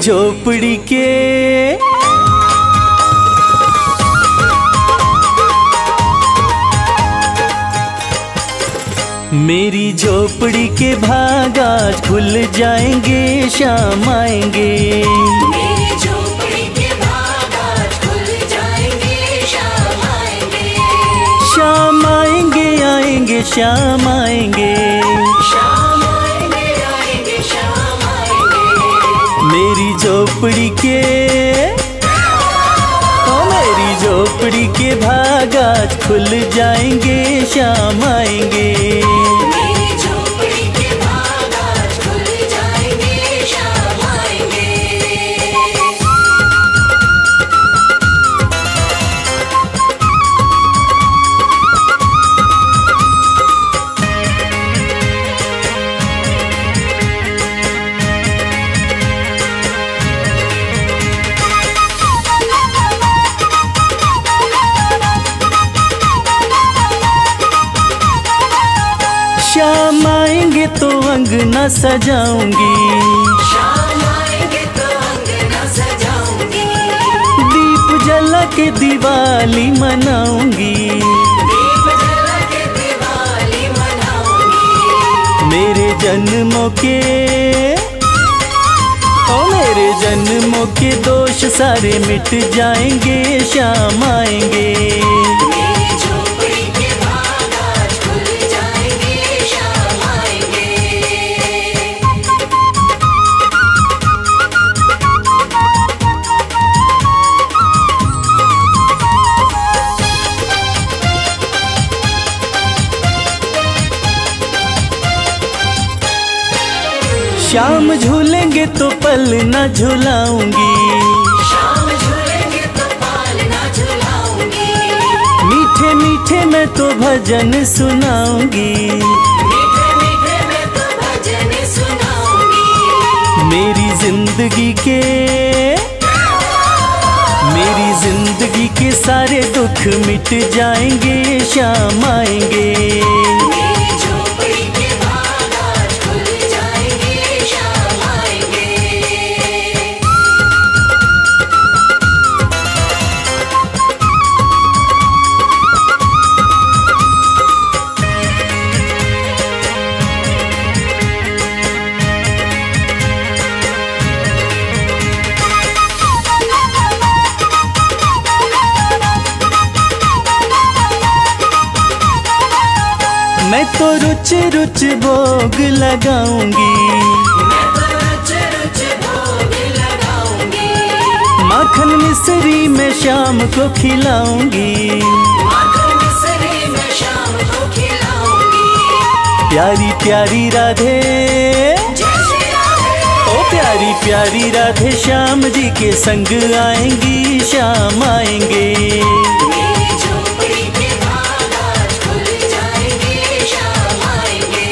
झोपड़ी के मेरी झोपड़ी के भाग आज खुल जाएंगे, शाम आएंगे। मेरी झोपड़ी के भाग आज खुल जाएंगे, शाम आएंगे। शाम आएंगे आएंगे शाम आएंगे, शाम आएंगे आएंगे शाम आएंगे। मेरी झोपड़ी के मेरी झोपड़ी के भाग आज खुल जाएंगे, शाम आएंगे। मेरी झोपड़ी के भाग आज खुल जाएंगे, शाम आएंगे। शाम आएंगे तो अंगना सजाऊंगी, शाम आएंगे तो अंगना सजाऊंगी। दीप जला के दिवाली मनाऊंगी, दीप जला के दिवाली मनाऊंगी। मेरे जन्मों के मेरे जन्मों के दोष सारे मिट जाएंगे, शाम आएंगे। मेरी झोपड़ी के भाग आज खुल जाएंगे, शाम आएंगे। शाम झूलेंगे तो पल न झुलाऊंगी, शाम झूलेंगे तो पाल ना झुलाऊंगी। मीठे मीठे मैं तो भजन सुनाऊंगी, मीठे मीठे मैं तो भजन सुनाऊंगी। मेरी जिंदगी के सारे दुख मिट जाएंगे, शाम आएंगे। मेरी झोपड़ी के भाग आज खुल जाएंगे, शाम आएंगे। मैं तो रुच रुच भोग लगाऊंगी, मैं तो रुच रुच भोग लगाऊंगी। माखन मिश्री में शाम को खिलाऊंगी, माखन मिश्री में शाम को खिलाऊंगी। प्यारी प्यारी राधे जय श्री राधे। ओ प्यारी प्यारी राधे श्याम जी के संग आएंगी, शाम आएंगे। मेरी झोपड़ी के भाग आज खुल जाएंगे, शाम आएंगे।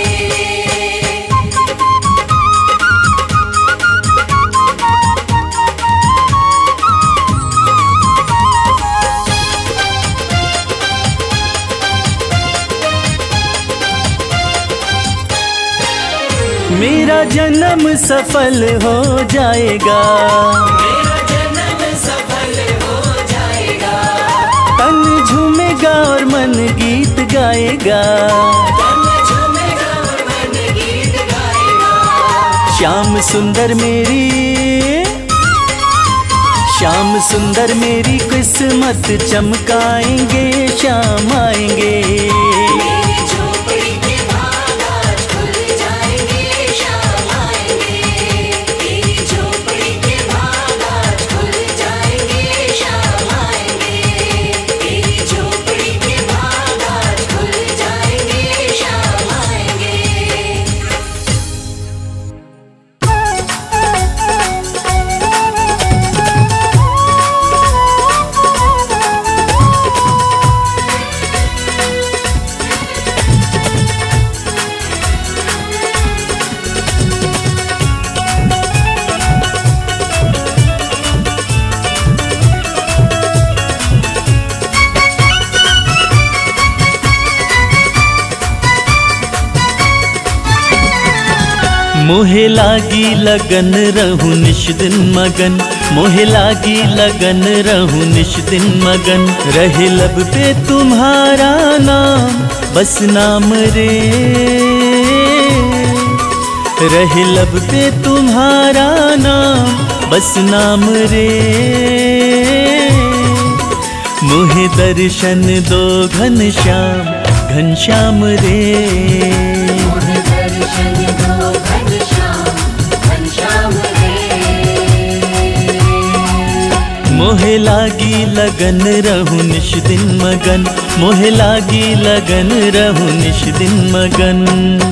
मेरा जन्म सफल हो जाएगा, मेरा जन्म सफल हो जाएगा। तन झूमेगा और मन गीत गाएगा, तन झूमेगा और मन गीत गाएगा। श्याम सुंदर मेरी किस्मत चमकाएंगे, शाम आएंगे। मेरी झोपड़ी के भाग आज खुल जाएंगे, शाम आएंगे। मेरी झोपड़ी के भाग आज खुल जाएंगे, शाम आएंगे। मेरी झोपड़ी के भाग आज खुल जाएंगे, शाम आएंगे। मोहे लागी लगन रहूं निश दिन मगन, मोहे लागी लगन रहूं निश दिन मगन। रहे लब पे तुम्हारा नाम बस नाम रे, रहे लब पे तुम्हारा नाम बस नाम रे। मोहे दर्शन दो घनश्याम घनश्याम रे, मोहे दर्शन दो घनश्याम घनश्याम रे। मोहे लागी लगन रहूं निश दिन मगन, मोहे लागी लगन रहूं निश दिन मगन।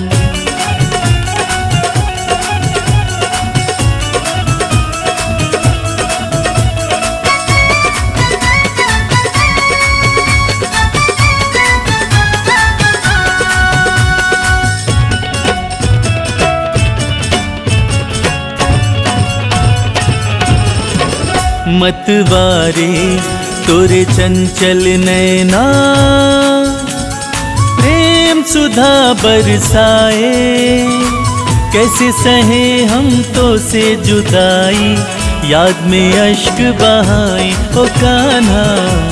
मतवारे तोरे चंचल नैना, प्रेम सुधा बरसाए। कैसे सहे हम तो से जुदाई, याद में अश्क बहाए ओ कान्हा।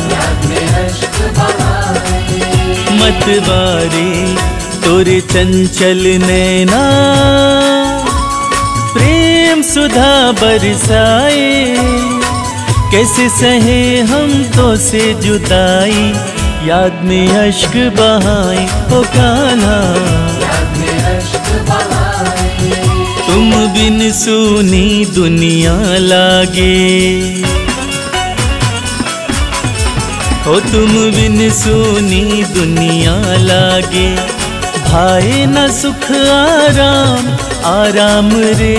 मतवारे तोरे चंचल नैना, प्रेम सुधा बरसाए। कैसे सहे हम तो से जुदाई, याद में अश्क बहाए ओ कान्हा। तुम बिन सुनी दुनिया लागे, ओ तुम बिन सुनी दुनिया लागे। भाए न सुख आराम आराम रे,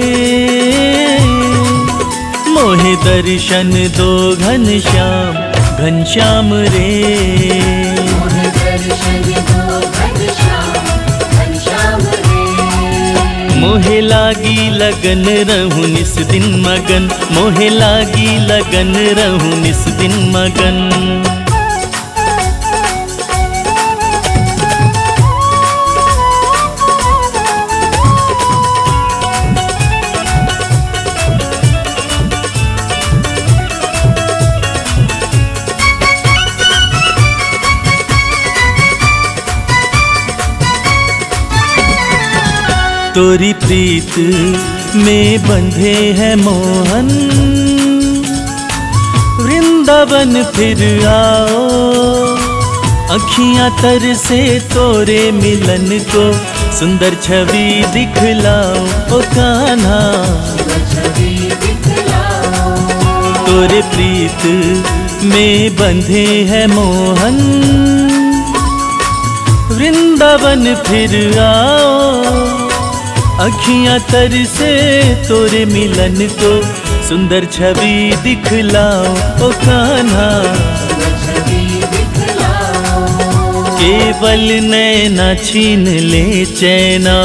मोहे दर्शन दो घनश्याम घनश्याम रे। मोहे दर्शन दो घनश्याम घनश्याम रे। मोहे लागी लगन रहूं निस दिन मगन, मोहे लागी लगन रहूं निस दिन मगन। तोरी प्रीत में बंधे हैं मोहन, वृंदावन फिर आओ। अखियां तर से तोरे मिलन को, सुंदर छवि दिखलाओ ओ कान्हा। तोरे प्रीत में बंधे हैं मोहन, वृंदावन फिर आओ। अखियां तर से तोरे मिलन को, सुंदर छवि दिखलाओ ओ कान्हा। केवल नैना छीन ले चैना,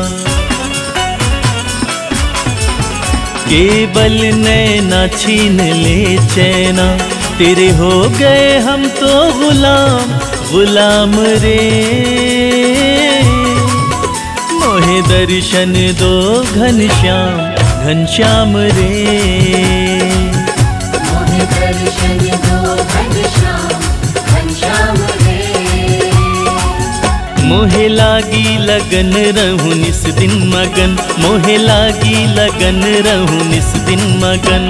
केवल नैना छीन ले चैना। तेरे हो गए हम तो गुलाम गुलाम रे, मोहे दर्शन दो घनश्याम घनश्याम रे। मोहे दर्शन दो घनश्याम घनश्याम रे। मोहे लागी लगन रहूं निस दिन मगन, मोहे लागी लगन रहूं निस दिन मगन।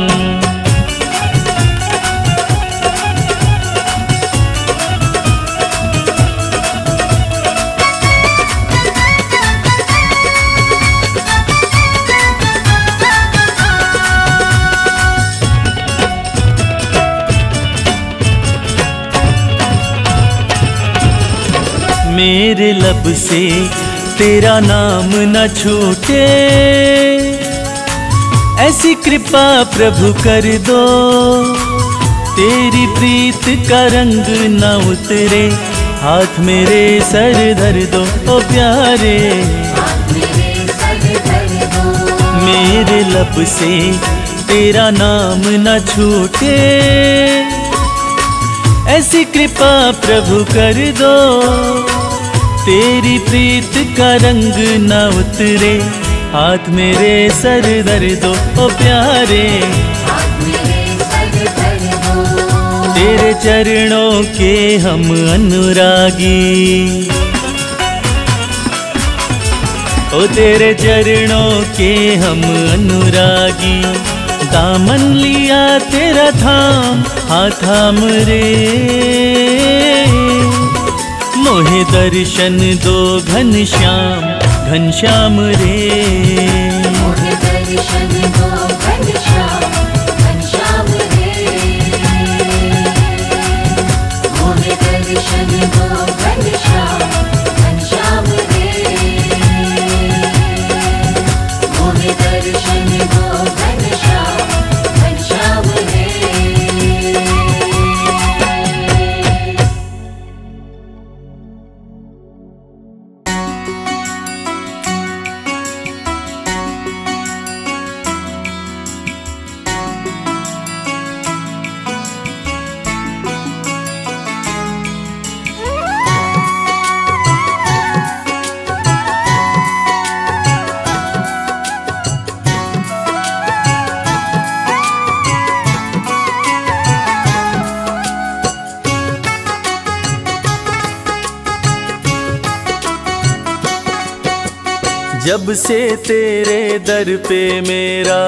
मेरे लब से तेरा नाम न छूटे, ऐसी कृपा प्रभु कर दो। तेरी प्रीत का रंग न उतरे, हाथ मेरे सर धर दो ओ प्यारे। मेरे लब से तेरा नाम न छूटे, ऐसी कृपा प्रभु कर दो। तेरी प्रीत का रंग न उतरे, हाथ मेरे सर धर दो ओ प्यारे, हाथ मेरे सर धर दो। तेरे चरणों के हम अनुरागी, ओ तेरे चरणों के हम अनुरागी। दामन लिया तेरा थाम, हाथ थाम रे, मोहे दर्शन दो घनश्याम, घनश्याम रे। मोहे दर्शन दो घनश्याम, घनश्याम रे। मोहे दर्शन दो घनश्याम, घनश्याम रे। मोहे दर्शन दो घनश्याम, घनश्याम रे। जब से तेरे दर पे मेरा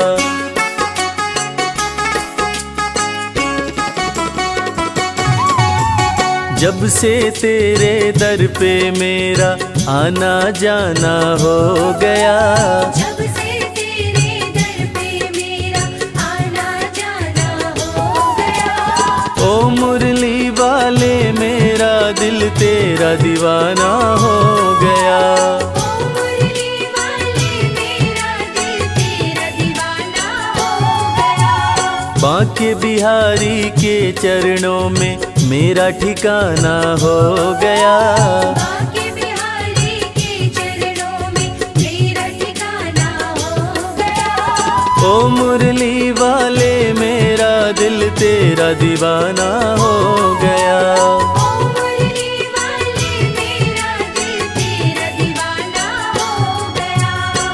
जब से तेरे दर पे मेरा आना जाना हो गया, जब से तेरे दर पे मेरा आना जाना हो गया। ओ मुरली वाले मेरा दिल तेरा दीवाना हो गया। ओ मुरली वाले मेरा दिल तेरा दीवाना हो गया। बांके बिहारी के चरणों में मेरा ठिकाना हो गया। बांके बिहारी के चरणों में मेरा ठिकाना हो गया। ओ मुरली वाले मेरा दिल तेरा दीवाना हो गया। ओ मुरली वाले मेरा दिल तेरा दीवाना हो गया।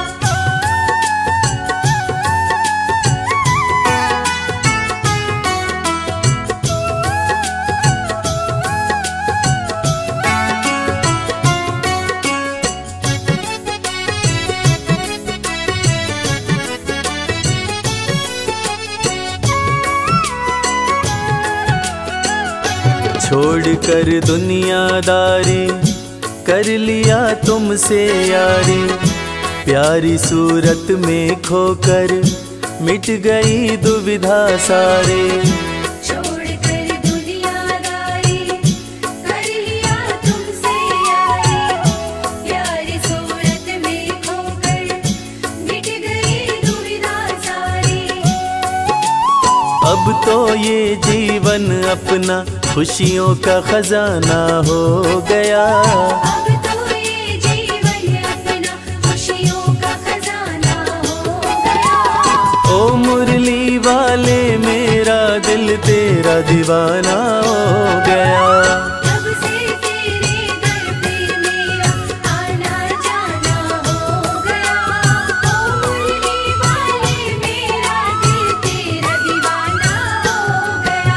छोड़ कर दुनियादारी कर लिया तुमसे यारी, प्यारी सूरत में खोकर मिट गई दुविधा सारे। छोड़ कर दुनियादारी कर लिया तुमसे यारी, प्यारी सूरत में खोकर मिट गई दुविधा सारी। अब तो ये जीवन अपना खुशियों का खजाना हो गया। अब तो ये जीवन अपना खुशियों का खजाना हो गया। ओ मुरली वाले मेरा दिल तेरा दीवाना हो गया। जब से तेरे दर पे मेरा आना जाना हो गया। ओ मुरली वाले मेरा दिल तेरा दीवाना हो गया।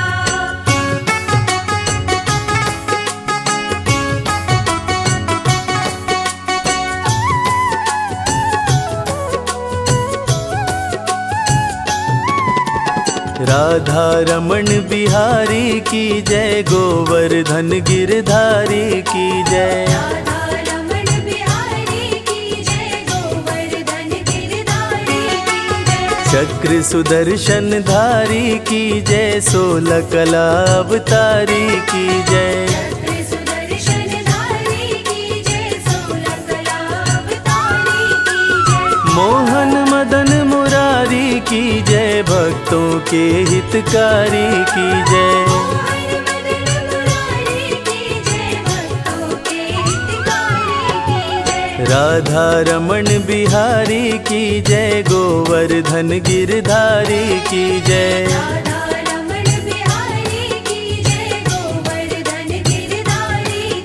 राधा रमण बिहारी की जय, गोवर्धन गिरधारी की जय। राधा रमण बिहारी की जय, गोवर्धन गिरधारी की जय। चक्र सुदर्शन धारी की जय, 16 कला अवतारी की जय। चक्र सुदर्शन धारी की जय, 16 कला अवतारी की जय। मोहन मदन मुरारी की जय, भक्तों के हितकारी की जय। मोहन मदन मुरारी की जय, भक्तों के हितकारी की जय। राधा रमण बिहारी की जय, गोवर्धन गिरधारी की जय। राधा रमण बिहारी की जय, गोवर्धन गिरधारी की जय।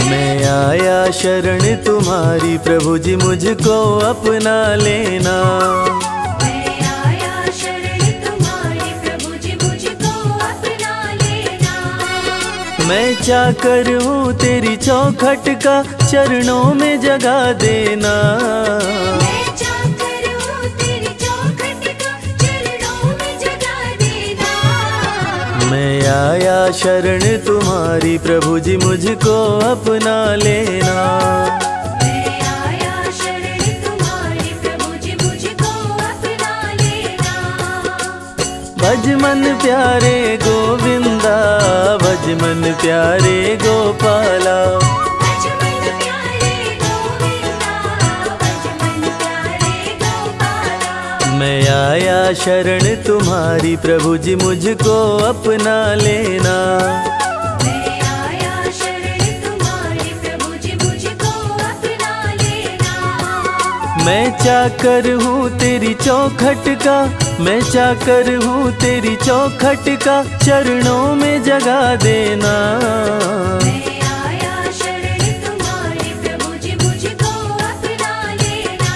मैं आया शरण तुम्हारी प्रभु जी मुझको अपना लेना। मैं आया शरण तुम्हारी प्रभु जी मुझको अपना लेना। मैं चाकर हूँ तेरी चौखट का चरणों में जगा देना। मैं चाकर हूँ तेरी चौखट का चरणों में जगा देना। मैं आया शरण तुम्हारी प्रभु जी मुझको अपना लेना। मैं आया शरण तुम्हारी प्रभु जी मुझको अपना लेना। भज मन प्यारे गोविंदा, भज मन प्यारे गोपाला। भज मन प्यारे गोविंदा, भज मन प्यारे गोपाला। मैं आया शरण तुम्हारी प्रभु जी मुझको अपना लेना। मैं आया शरण तुम्हारी प्रभु जी मुझको अपना लेना। मैं चाकर हूँ तेरी चौखट का, मैं चाकर हूँ तेरी चौखट का चरणों में जगा देना। मैं आया शरण तुम्हारी प्रभु जी मुझको अपना लेना।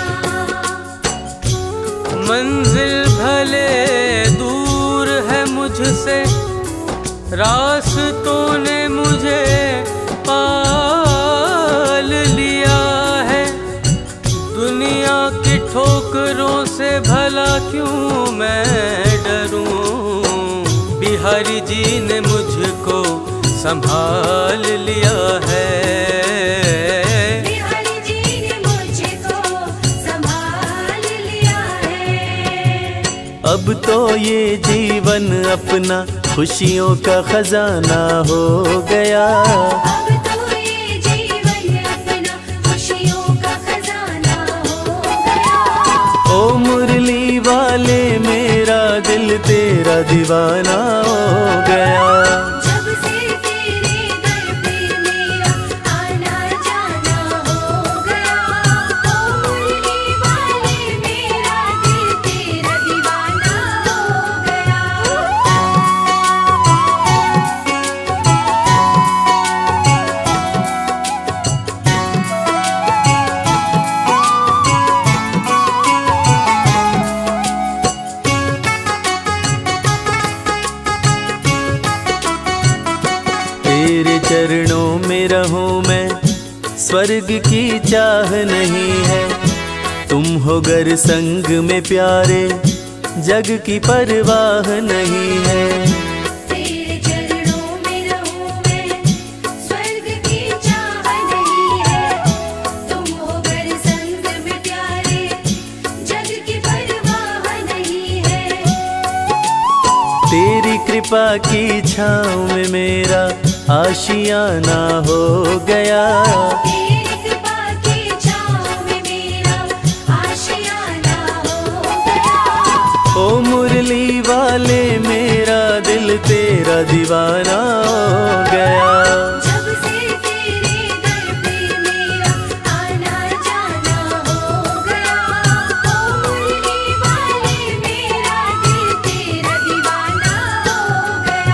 मंजिल भले दूर है मुझसे, रास्तों ने मुझे पाल लिया है। दुनिया की ठोकरों से भला क्यों मैं डरूं, बिहारी जी ने मुझको संभाल लिया है। बिहारी जी ने मुझको संभाल लिया है। अब तो ये जीवन अपना खुशियों का खजाना हो गया। अब तो ये जीवन अपना खुशियों का खजाना हो गया। ओ मुरली वाले मेरा दिल तेरा दीवाना हो गया। जब से तेरे दर पे मेरा आना जाना हो गया। ओ मुरली वाले मेरा दिल तेरा दीवाना हो गया। तेरे चरणों में रहूं मैं, स्वर्ग की चाह नहीं है। तुम हो गर संग में प्यारे, जग की परवाह नहीं है। तेरे चरणों में रहूं मैं, स्वर्ग की चाह नहीं है। तुम हो गर संग में प्यारे, जग की परवाह नहीं है। तेरी कृपा की छाँव में मेरा आशियाना हो गया। तेरी कृपा की छाँव में मेरा आशियाना हो गया। ओ मुरली वाले मेरा दिल तेरा दीवाना हो गया। जब से तेरे दर पे मेरा आना जाना हो गया। ओ मुरली वाले मेरा दिल तेरा दीवाना हो गया।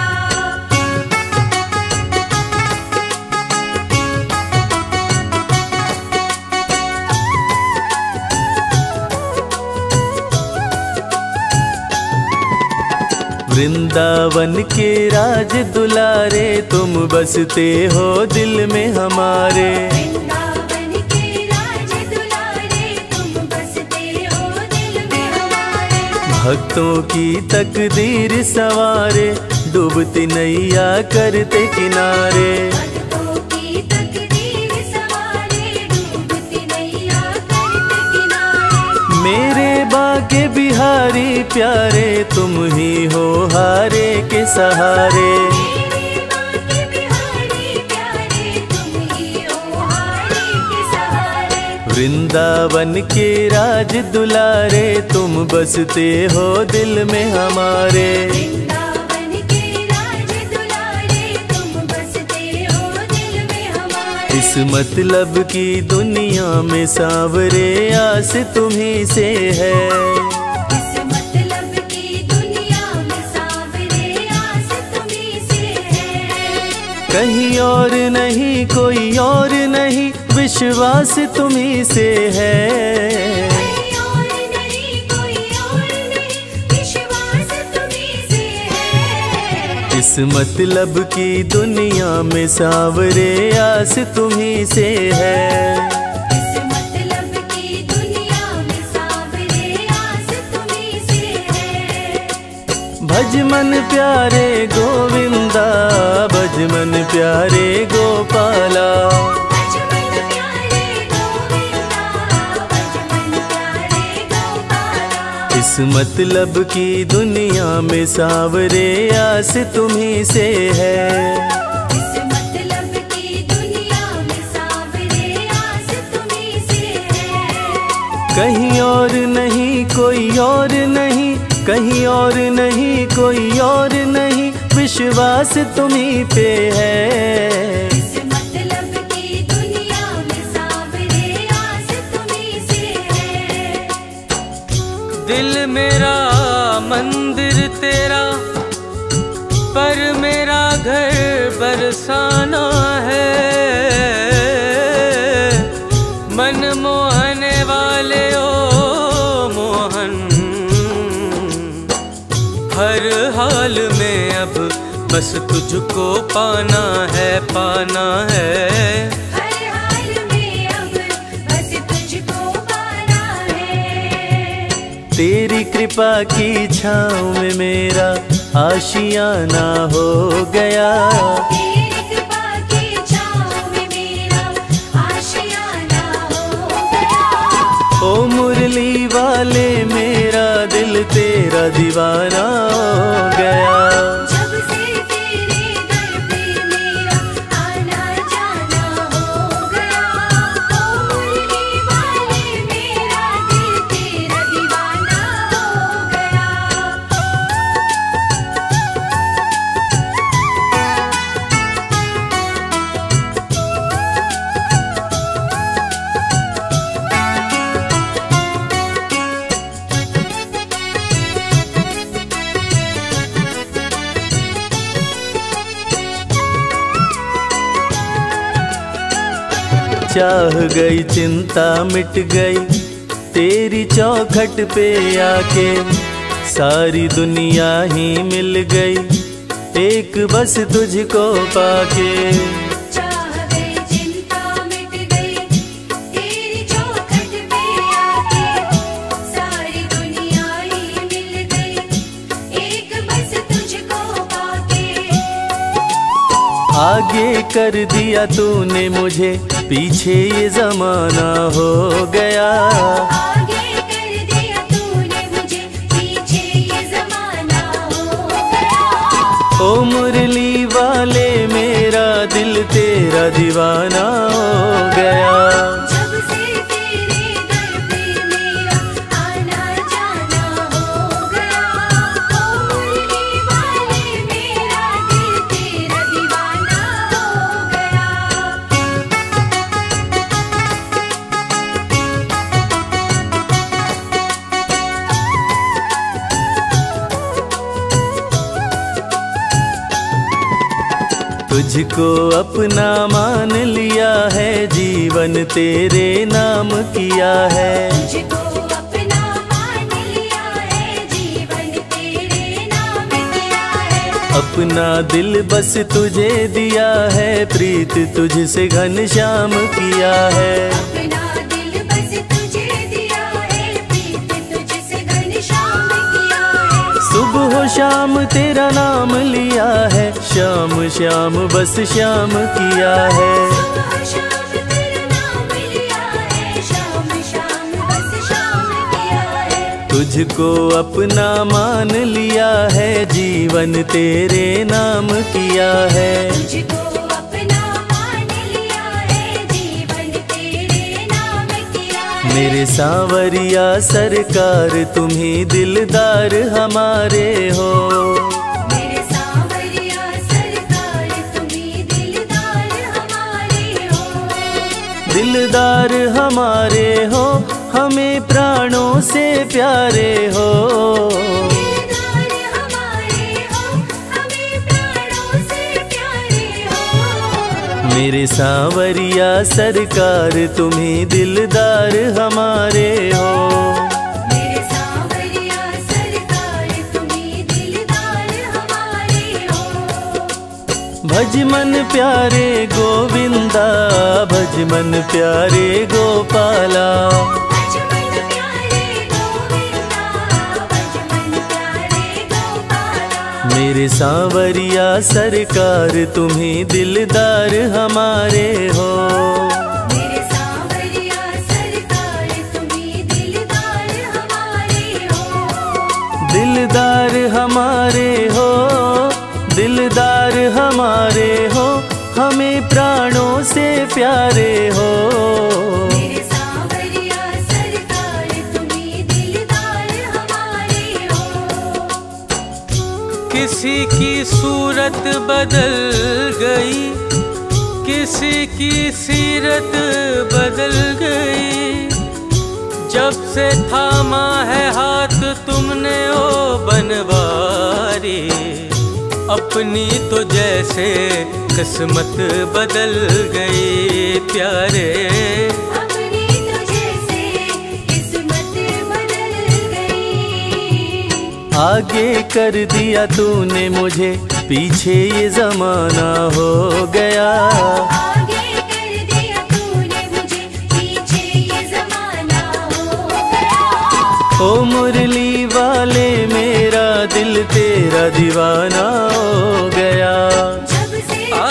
वृंदावन के राज दुलारे, तुम बसते हो दिल में हमारे। वृंदावन के राज दुलारे, तुम बसते हो दिल में हमारे। भक्तों की तकदीर सवारे, डूबती नैया करते किनारे। भक्तों की तकदीर सवारे, डूबती नैया करते किनारे। मेरे बाके बिहारी प्यारे, तुम ही हो हारे के सहारे। मेरे बाके बिहारी प्यारे, तुम ही हो हारे के सहारे। वृंदावन के राज दुलारे, तुम बसते हो दिल में हमारे। वृंदावन के राज दुलारे, तुम बसते हो दिल में हमारे। इस मतलब की दुनिया में सांवरे, आस तुम्ही से है। इस मतलब की दुनिया में सांवरे, आस तुम्ही से है। कहीं और नहीं कोई और विश्वास तुम्ही से है। कोई और नहीं, कोई और नहीं, विश्वास तुम्ही से है। इस मतलब की दुनिया में सांवरे आस तुम्ही से है। इस मतलब की दुनिया में सांवरे आस तुम्ही से है। भज मन प्यारे गोविंदा, भज मन प्यारे गोपाला। बचपन प्यारे गोविंदा, बचपन प्यारे गोपाला। इस मतलब की दुनिया में सांवरे आस तुम्ही से है। इस मतलब की दुनिया में सांवरे आस तुम्ही से है। कहीं और नहीं, कोई और नहीं, कहीं और नहीं, कोई और नहीं, विश्वास तुम्ही पे है। इस मतलब की दुनिया में सांवरे आस तुम्ही से है। दिल मेरा मंदिर तेरा, पर मेरा घर बरसाना है। मन मोहने वाले ओ मोहन, हर हाल में अब बस तुझको पाना है, पाना है। हर हाल में अब बस तुझको पाना है। तेरी कृपा की छाँव में मेरा आशियाना हो गया। तेरी कृपा की छाँव में मेरा आशियाना हो गया। ओ मुरली वाले मेरा दिल तेरा दीवाना हो गया। जब से तेरे दर पे मेरा आना जाना हो गया। ओ मुरली वाले मेरा दिल तेरा दीवाना हो गया। चाह गई चिंता मिट गई तेरी चौखट पे आके। सारी दुनिया ही मिल गई एक बस तुझको पाके। चाह गई चिंता मिट गई तेरी चौखट पे आके। सारी दुनिया ही मिल गई एक बस तुझको पाके। आगे कर दिया तूने मुझे, पीछे ये जमाना हो गया। आगे कर दिया तूने मुझे, पीछे ये जमाना हो गया। ओ मुरली वाले मेरा दिल तेरा दीवाना हो गया। जब से तेरे दर पे मेरा आना जाना हो गया। ओ मुरली वाले मेरा दिल तेरा दीवाना हो गया। तुझको अपना मान लिया है, जीवन तेरे नाम किया है। तुझको अपना मान लिया है, जीवन तेरे नाम किया है। अपना दिल बस तुझे दिया है, प्रीत तुझसे घनश्याम किया है। अपना दिल बस तुझे दिया है, प्रीत तुझसे घनश्याम किया है। सुबह शाम तेरा नाम लिया है, श्याम श्याम बस श्याम किया है। सुबह शाम तेरा नाम लिया है, शाम शाम बस शाम किया है। तुझको अपना मान लिया है, जीवन तेरे नाम किया है। तुझको अपना मान लिया है, जीवन तेरे नाम किया है। मेरे सांवरिया सरकार तुम्ही दिलदार हमारे हो। मेरे सांवरिया सरकार तुम्ही दिलदार हमारे हो। दिलदार हमारे हो, हमें प्राणों से प्यारे हो। दिलदार हमारे हो, हमें प्राणों से प्यारे हो। मेरे सांवरिया सरकार तुम्ही दिलदार हमारे हो। मेरे सांवरिया सरकार तुम्ही दिलदार हमारे हो। भज मन प्यारे गोविंदा, भज मन प्यारे गोपाला। भज मन प्यारे गोविंदा, भज मन प्यारे गोपाला। मेरे सांवरिया सरकार तुम्ही दिलदार हमारे हो। मेरे सांवरिया सरकार तुम्ही दिलदार हमारे हो। दिलदार हमारे हो, दिलदार हमारे हो, हमें प्राणों से प्यारे हो। मेरे सांवरिया सरकार तुम्ही दिलदार हमारे हो। किसी की सूरत बदल गई, किसी की सीरत बदल गई, जब से थामा है हाथ तुमने ओ बनवारी। अपनी तो जैसे किस्मत बदल गई प्यारे। अपनी तो जैसे किस्मत बदल गई। आगे कर दिया तूने मुझे, पीछे ये जमाना हो गया। आगे कर दिया तूने मुझे, पीछे ये जमाना हो गया। ओ मुरली वाले मेरा दिल तेरा दीवाना हो गया। जब से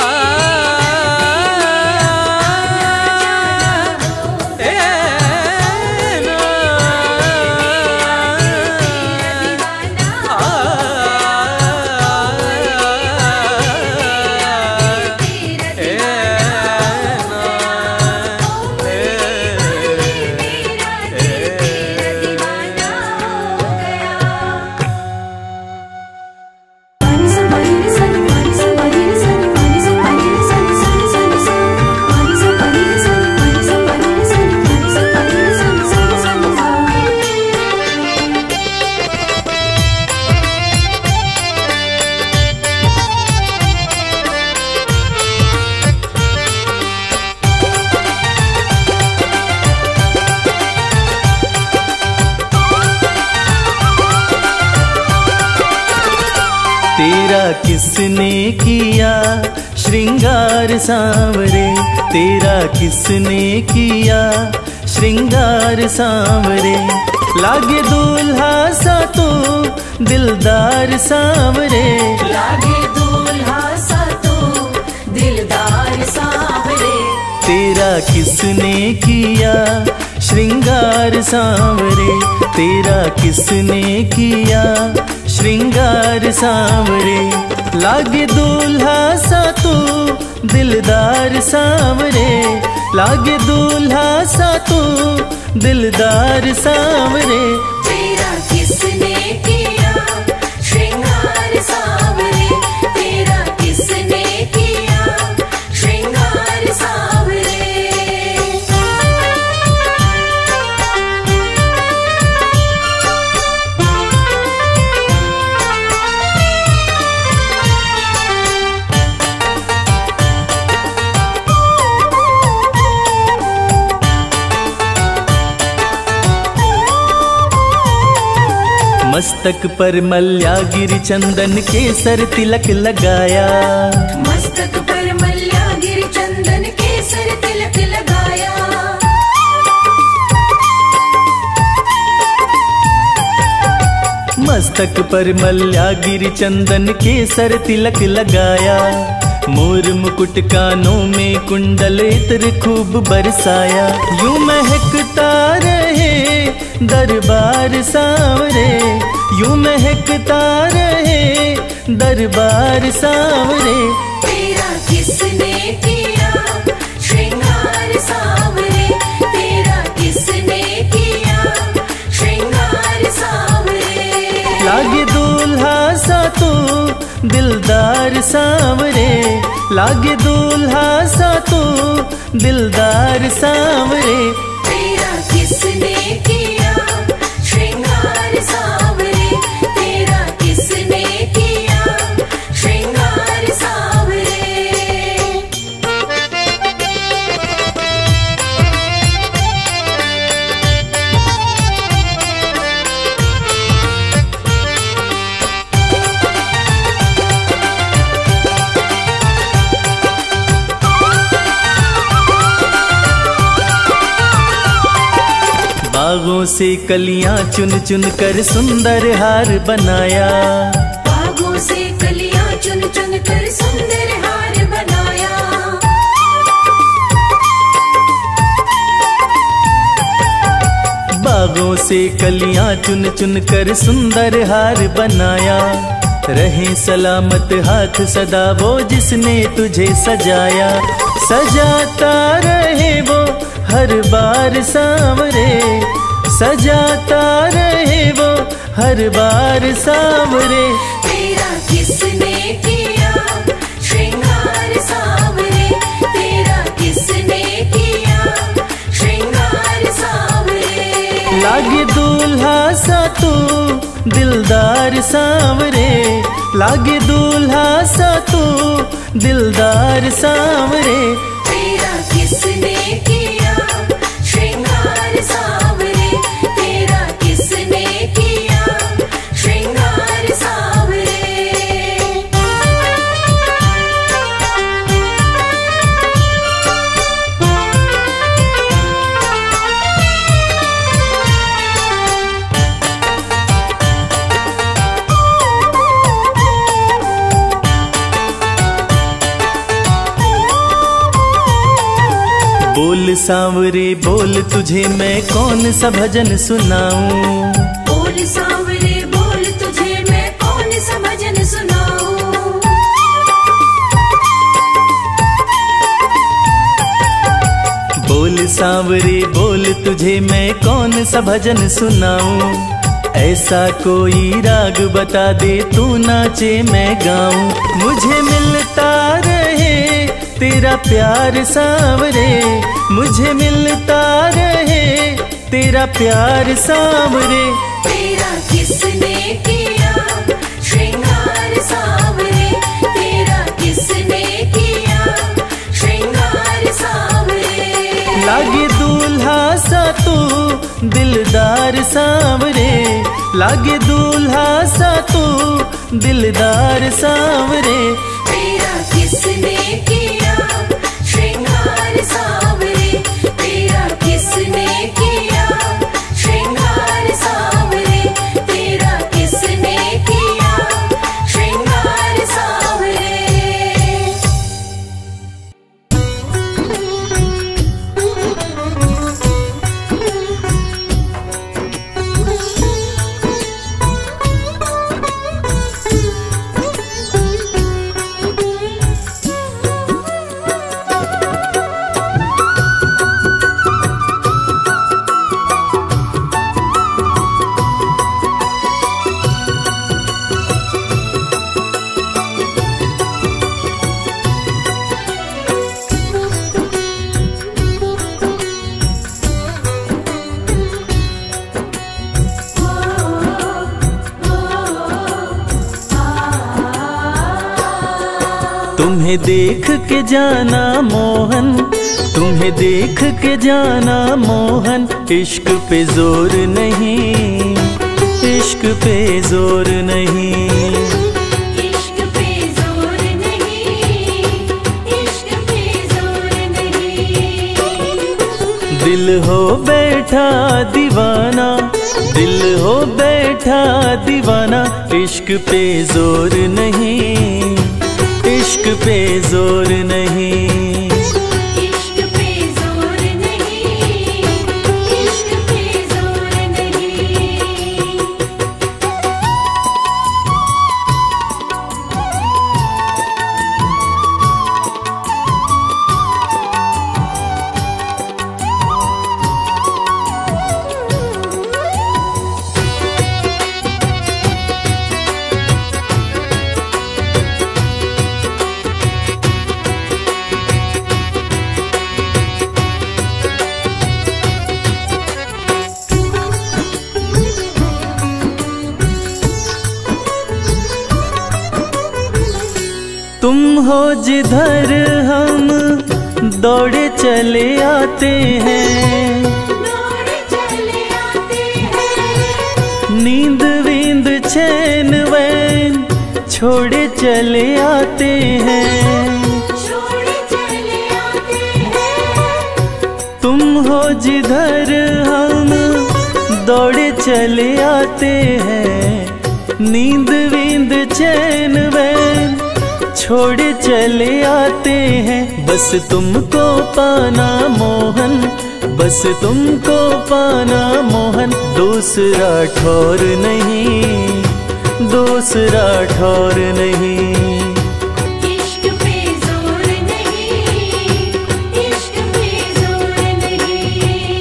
तेरा किसने किया श्रृंगार सांवरे, तेरा किसने किया श्रृंगार सांवरे। लागे दूल्हा सा तू दिलदार सांवरे। लागे दूल्हा सा तू दिलदार सांवरे। तेरा किसने किया श्रृंगार सांवरे, तेरा किसने किया श्रृंगार सांवरे। लागे दूल्हा सा तू दिलदार सांवरे, लागे दूल्हा सा तू दिलदार सांवरे। तेरा किसने किया श्रृंगार सांवरे, तेरा किसने किया श्रृंगार सांवरे। मस्तक पर मल्यागिरी चंदन केसर तिलक लगाया। मस्तक पर मल्यागिरी चंदन केसर तिलक लगाया। मस्तक पर मल्यागिरी चंदन केसर तिलक लगाया। मोर मुकुट कानों में कुंडल इत्र खूब बरसाया। यूं महकता रहे दरबार सांवरे, यूं महकता रहे दरबार सांवरे। तेरा किसने किया श्रृंगार सांवरे, तेरा किसने किया श्रृंगार सांवरे। लागे दूल्हा सा तू दिलदार सांवरे, लागे दूल्हा सा तू दिलदार सांवरे। तेरा किसने किया श्रृंगार सांवरे, तेरा किसने किया श्रृंगार सांवरे। बागों से कलियां चुन चुन कर सुंदर हार बनाया। बागों से कलियां चुन चुन कर सुंदर हार बनाया। बागों से कलियां चुन चुन कर सुंदर हार बनाया। रहे सलामत हाथ सदा वो जिसने तुझे सजाया। सजाता रहे वो हर बार सांवरे, सजाता रहे वो हर बार सांवरे। तेरा किसने किया श्रृंगार सांवरे, तेरा किसने किया श्रृंगार सांवरे। लागे दूल्हा सा तू दिलदार सांवरे, लागे दूल्हा सा तू दिलदार सांवरे। तेरा किसने किया श्रृंगार सांवरे, तेरा किसने किया श्रृंगार सांवरे। बोल सांवरे बोल तुझे मैं कौन सा भजन सुनाऊं। बोल सांवरे बोल तुझे मैं कौन सा भजन सुनाऊं। बोल सांवरे बोल तुझे मैं कौन सा भजन सुनाऊं। ऐसा कोई राग बता दे तू नाचे मैं गाऊं। मुझे मिलता रहे तेरा प्यार सांवरे, मुझे मिलता रहे तेरा प्यार सांवरे। तेरा किसने किया श्रृंगार सांवरे, तेरा किसने किया श्रृंगार सांवरे। लागे दूल्हा सा तू दिलदार सांवरे, लागे दूल्हा सा तू दिलदार सांवरे। तेरा किसने किया श्रृंगार सांवरे, तेरा किसने किया श्रृंगार सांवरे, तेरा किसने किया श्रृंगार सांवरे। तुम्हें देख के जाना मोहन, तुम्हें देख के जाना मोहन। इश्क पे जोर नहीं, इश्क पे जोर नहीं, इश्क पे जोर नहीं, इश्क पे जोर नहीं। दिल हो बैठा दीवाना, दिल हो बैठा दीवाना। इश्क पे जोर नहीं, इश्क पे जोर नहीं, इश्क पे जोर नहीं, इश्क पे जोर नहीं। तुम हो जिधर हम दौड़े चले आते हैं, दौड़े चले आते हैं। नींद वींद चैन वैन छोड़े चले आते हैं, छोड़े चले आते हैं। तुम हो जिधर हम चले आते हैं नींद वींद चैन वैन छोड़ चले आते हैं। बस तुमको पाना मोहन, बस तुमको पाना मोहन, दूसरा ठौर नहीं, दूसरा ठौर नहीं। इश्क पे जोर नहीं, इश्क पे जोर नहीं।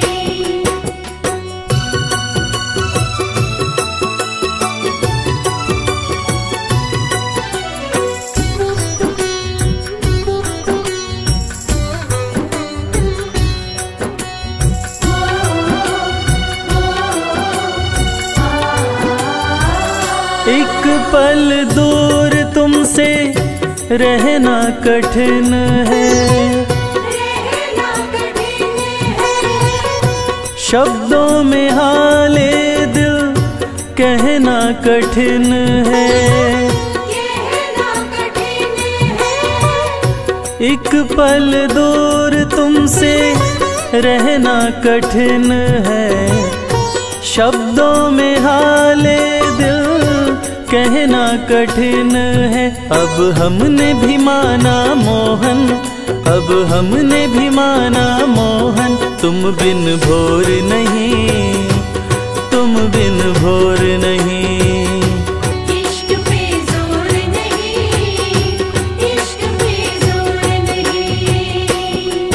एक पल दूर तुमसे रहना कठिन है, रहना कठिन है, शब्दों में हाले दिल कहना कठिन है। कहना कठिन है। एक पल दूर तुमसे रहना कठिन है, शब्दों में हाले दिल कहना कठिन है। अब हमने भी माना मोहन, अब हमने भी माना मोहन, तुम बिन भोर नहीं, तुम बिन भोर नहीं। इश्क पे जोर नहीं, इश्क पे जोर नहीं।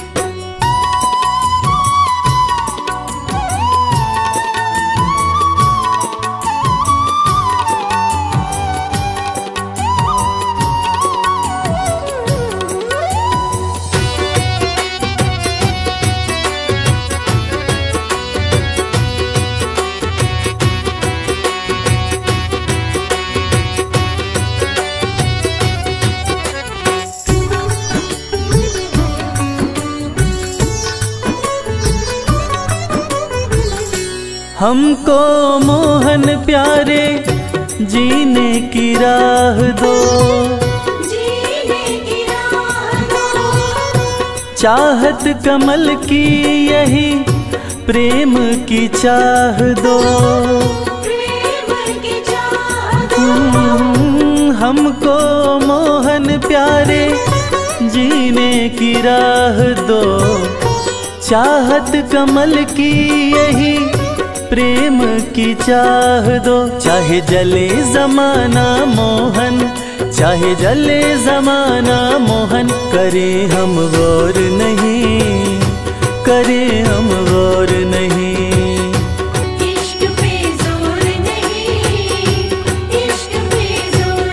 हमको मोहन प्यारे जीने की राह दो, जीने की राह दो, चाहत कमल की यही प्रेम की चाह दो। प्रेम की चाह दो। हमको मोहन प्यारे जीने की राह दो, चाहत कमल की यही प्रेम की चाह दो। चाहे जले जमाना मोहन, चाहे जले जमाना मोहन, करे हम गौर नहीं, करे हम गौर नहीं। इश्क पे जोर नहीं, इश्क पे जोर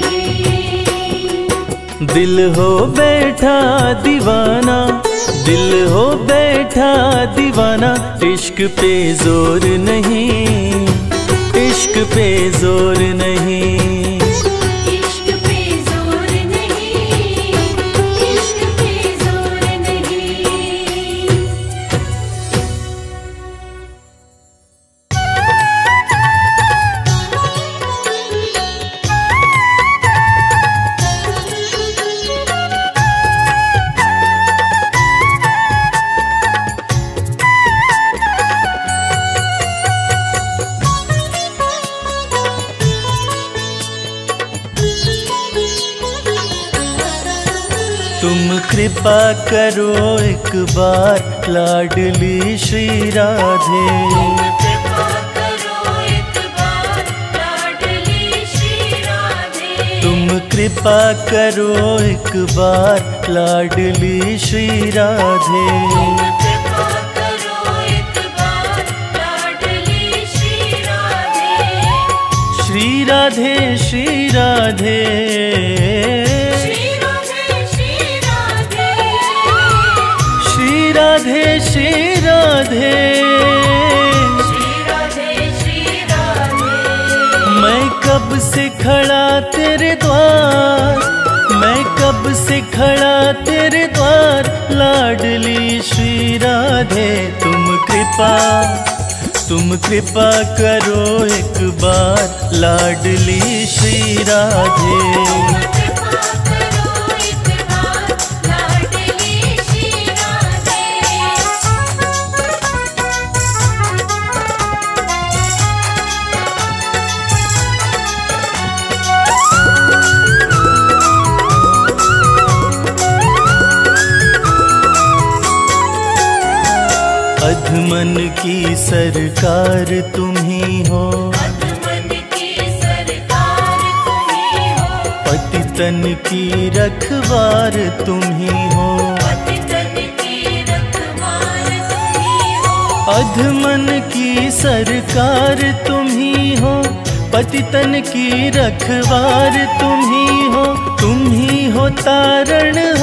नहीं। दिल हो बैठा दीवाना, दिल हो बैठा दीवाना, इश्क पे जोर नहीं, इश्क पे जोर नहीं। इश्क पे जोर नहीं, इश्क पे जोर नहीं। तुम कृपा करो एक बार लाडली श्री राधे, कृपा करो एक बार लाडली श्री राधे। तुम कृपा करो एक बार लाडली श्री राधे। कृपा करो एक बार लाडली श्री राधे। श्री राधे श्री राधे, श्री राधे श्री राधे, श्री राधे श्री राधे। श्री राधे श्री राधे। मैं कब से खड़ा तेरे द्वार, मैं कब से खड़ा तेरे द्वार, लाडली श्री राधे। तुम कृपा करो एक बार लाडली श्री राधे। कृपा करो एक बार लाडली श्री राधे। अधमन की सरकार तुम ही हो, अधमन की सरकार तुम ही हो, पतितन की रखवार तुम ही हो, पतितन की रखवार तुम ही हो, अधमन की सरकार तुम ही हो, पतितन की रखवार तुम ही हो तारणहार,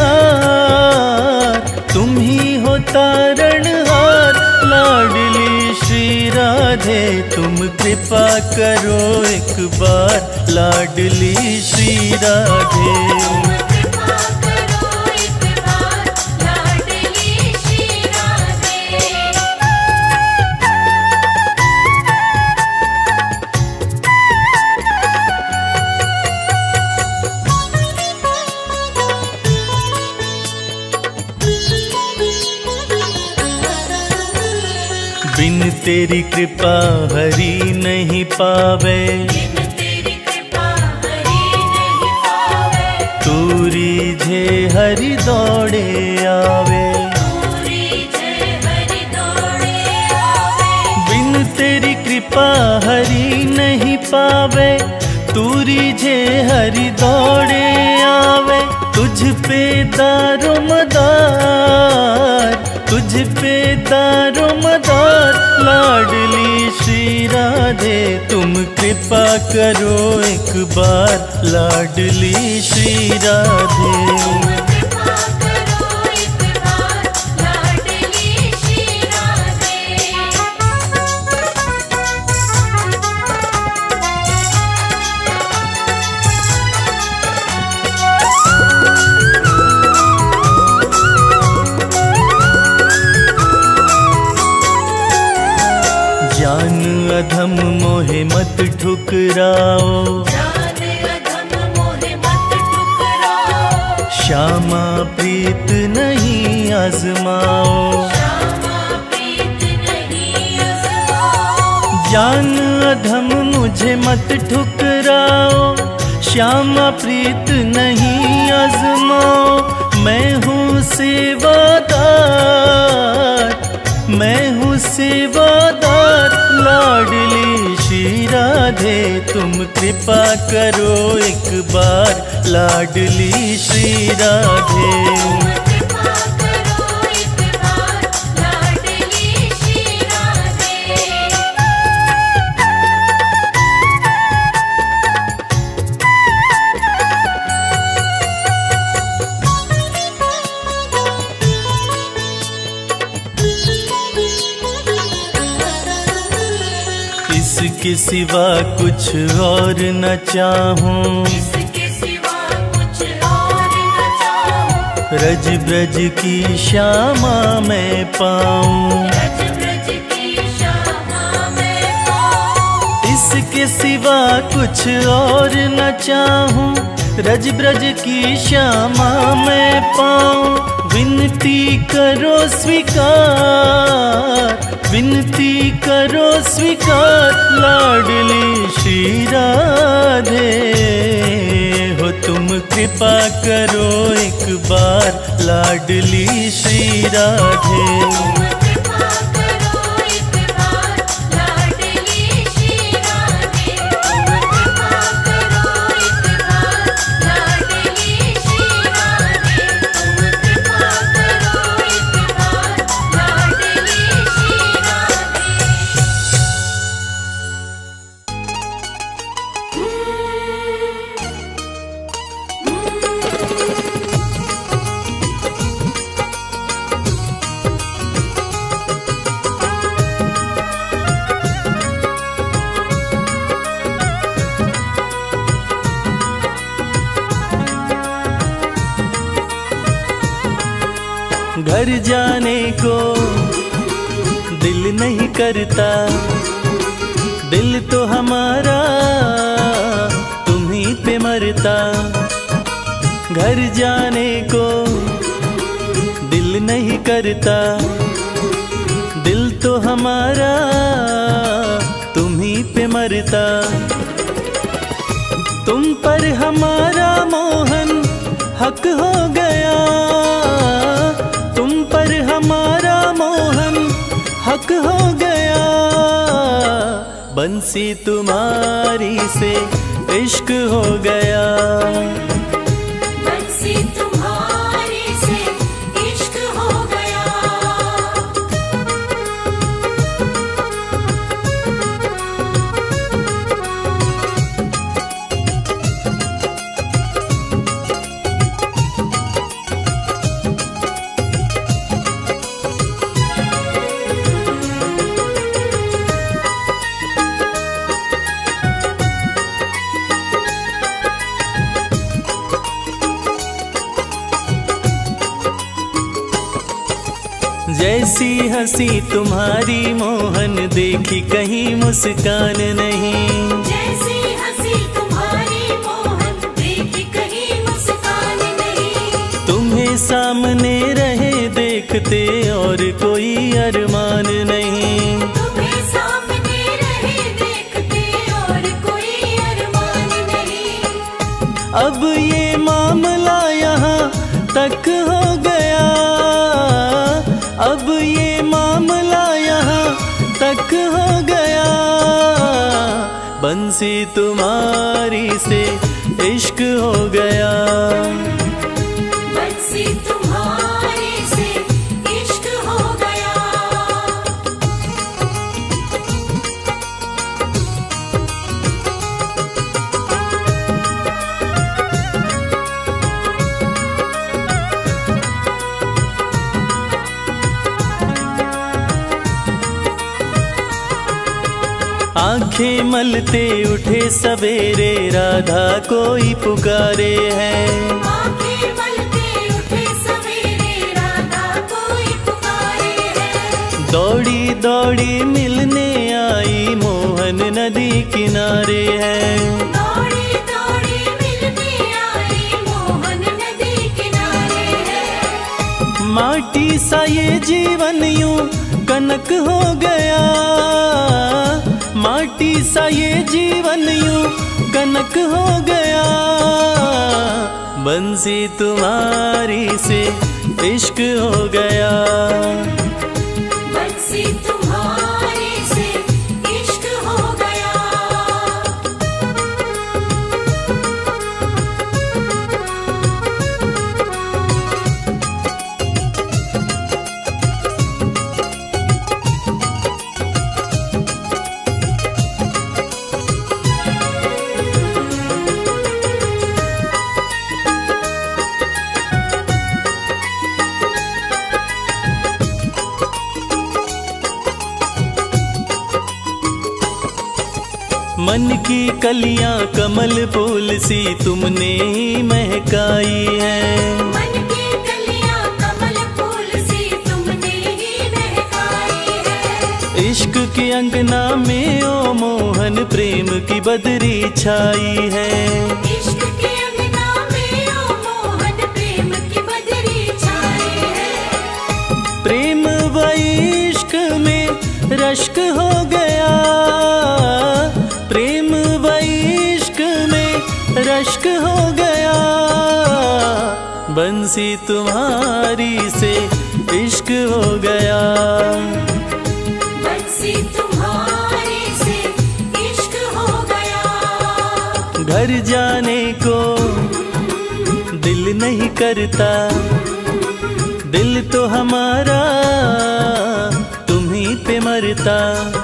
तुम ही हो तारणहार। लाडली श्री राधे तुम कृपा करो एक बार, लाडली श्री राधे। कृपा करो एक बार, लाडली श्री राधे। बिन तेरी कृपा हरि नहीं पावे, बिन तेरी कृपा हरि नहीं पावे, तूरी झे हरि दौड़े आवे, पूरी जय हरि दौड़े आवे, बिन तेरी कृपा हरि नहीं पावे, तूरी झे हरि दौड़े आवे। तुझ पे दारो मदार, तुझ पे दारो मदार, लाडली श्री राधे तुम कृपा करो एक बार, लाडली श्री राधे। कृपा करो एक बार, लाडली श्री राधे। ज्ञान अधम मोहे मत ठुकराओ, जान अधम मोहे मत ठुकराओ, श्यामा प्रीत नहीं आजमाओ, श्यामा प्रीत नहीं आजमाओ, ज्ञान अधम मुझे मत ठुकराओ, श्यामा प्रीत नहीं आजमाओ। मैं हूँ सेवादार, मैं हूँ सेवादार, लाडली श्री राधे तुम कृपा करो एक बार, लाडली श्री राधे। कृपा करो एक बार, लाडली श्री राधे। इसके सिवा कुछ और न चाहूं, इसके सिवा कुछ और न चाहूं, रज ब्रज की श्यामा मैं पाऊं, रज ब्रज की श्यामा मैं पाऊं, इसके सिवा कुछ और न चाहूं, रज ब्रज की श्यामा मैं पाऊं। विनती करो स्वीकार, विनती करो स्वीकार, लाडली श्री राधे हो तुम कृपा करो एक बार, लाडली श्री राधे। कृपा करो एक बार, लाडली श्री राधे। कृपा करो एक बार, लाडली श्री राधे। कृपा करो एक बार, लाडली श्री राधे। घर जाने को दिल नहीं करता, दिल तो हमारा तुम्हीं पे मरता। घर जाने को दिल नहीं करता, दिल तो हमारा तुम्हीं पे मरता। तुम पर हमारा मोहन हक हो गया, तुम पर हमारा मोहन हक हो गया। बंसी तुम्हारी से इश्क हो गया। बंसी तुम्हारी से इश्क हो गया। जैसी हंसी तुम्हारी मोहन देखी कहीं मुस्कान नहीं। जैसी हंसी तुम्हारी मोहन देखी कहीं मुस्कान नहीं। तुम्हें सामने रहे देखते और कोई अरमान नहीं। तुम्हें सामने रहे देखते और कोई अरमान नहीं। अब ये मामला यहाँ तक हो गया। अब ये मामला यहाँ तक हो गया। बंसी तुम्हारी से इश्क हो गया। बंसी तुम्हारी से इश्क हो गया। आंखें मलते उठे सवेरे राधा कोई पुकारे है। आंखें मलते उठे सवेरे राधा कोई पुकारे है। दौड़ी दौड़ी मिलने आई मोहन नदी किनारे है। दौड़ी दौड़ी मिलने आई मोहन नदी किनारे है। माटी सा ये जीवन यूं कनक हो गया। माटी सा ये जीवन यूं कनक हो गया। बंसी तुम्हारी से इश्क हो गया। बंसी तुम्हारी से इश्क हो गया। मन की कलियां कमल फूल सी तुमने ही महकाई है। मन की कलियां कमल फूल सी तुमने ही महकाई है। इश्क के अंगना में ओ मोहन प्रेम की बदरी छाई है। इश्क के अंगना में ओ मोहन प्रेम की बदरी छाई है। प्रेम व इश्क में रश्क हो गया। प्रेम व इश्क में रश्क हो गया। बंसी तुम्हारी से इश्क हो गया। बंसी तुम्हारी से इश्क हो गया। घर जाने को दिल नहीं करता। दिल तो हमारा तुम्हीं पे मरता।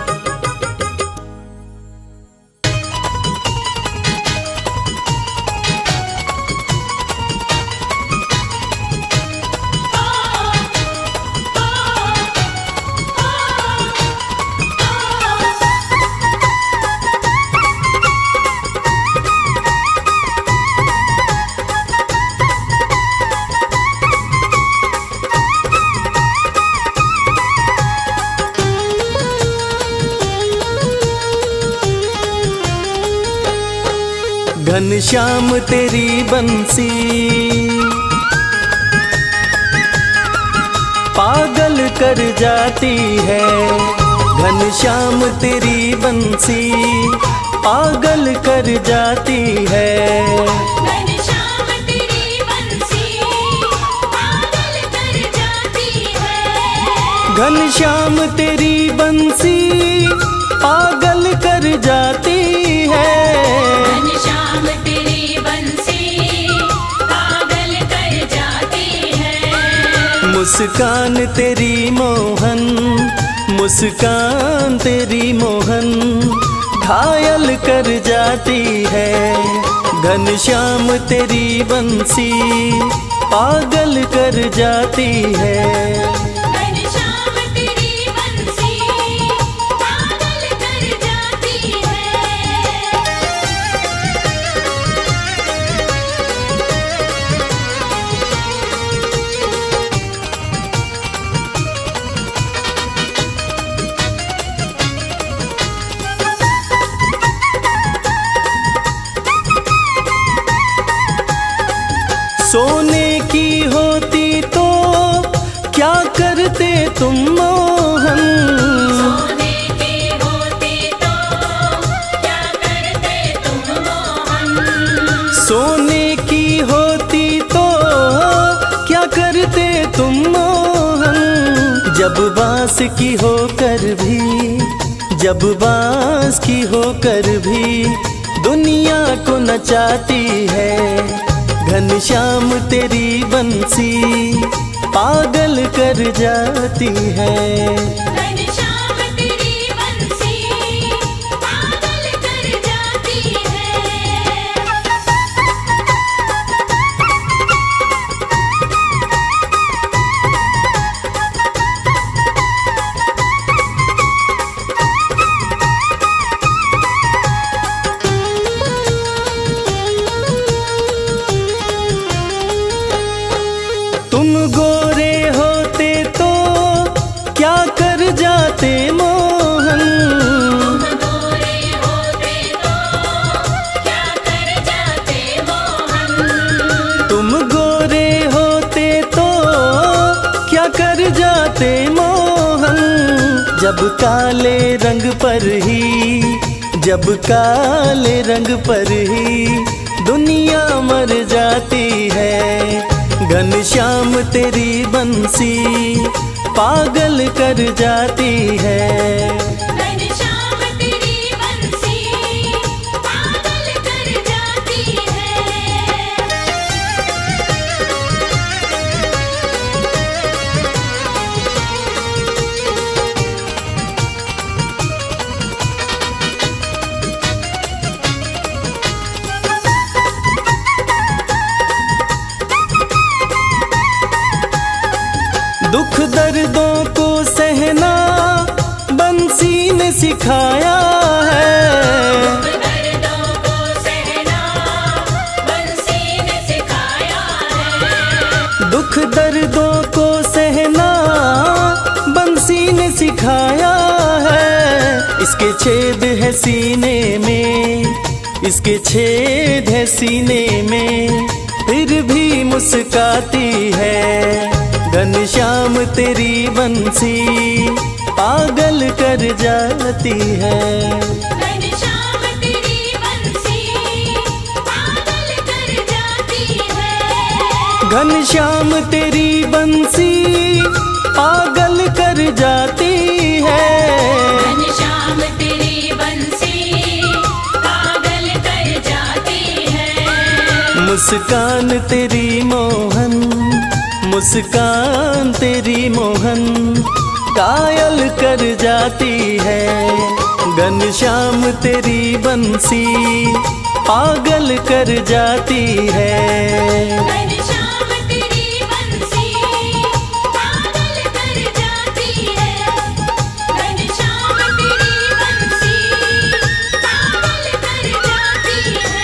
घनश्याम तेरी बंसी पागल कर जाती है। घनश्याम तेरी बंसी पागल कर जाती है। घनश्याम तेरी बंसी पागल कर जाती है। घनश्याम तेरी बंसी पागल कर जाती है। घनश्याम तेरी बंसी पागल कर जाती है। मुस्कान तेरी मोहन, मुस्कान तेरी मोहन घायल कर जाती है। घनश्याम तेरी बंसी पागल कर जाती है। घनश्याम तेरी बंसी पागल कर जाती है। सोने की होती तो क्या करते तुम मोहन। सोने की होती तो क्या करते तुम मोहन। सोने की होती तो क्या करते तुम मोहन। जब बांस की होकर भी, जब बांस की होकर भी दुनिया को नचाती है। घनश्याम तेरी बंसी पागल कर जाती है। घनश्याम तेरी बंसी पागल कर जाती है। तुम गोरे होते तो क्या कर जाते मोहन। तुम गोरे होते तो क्या कर जाते मोहन। तुम गोरे होते तो क्या कर जाते मोहन। जब काले रंग पर ही, जब काले रंग पर ही दुनिया मर जाती है। घनश्याम तेरी बंसी पागल कर जाती है। घनश्याम तेरी बंसी पागल कर जाती है। दुख दर्दों को सहना बंसी ने सिखाया है। दर्दों को सहना बंसी ने सिखाया है। दुख दर्दों को सहना बंसी ने सिखाया है। इसके छेद है सीने में, इसके छेद है सीने में फिर भी मुस्काती है। घनश्याम तेरी बंसी पागल कर जाती है। घनश्याम तेरी बंसी पागल कर जाती है। घनश्याम तेरी बंसी पागल कर जाती है। घनश्याम तेरी बंसी पागल कर जाती है। मुस्कान तेरी मोहन, मुस्कान तेरी मोहन कायल कर जाती है। घनश्याम तेरी बंसी पागल कर जाती है। घनश्याम तेरी बंसी पागल कर जाती है। घनश्याम तेरी बंसी पागल कर जाती है।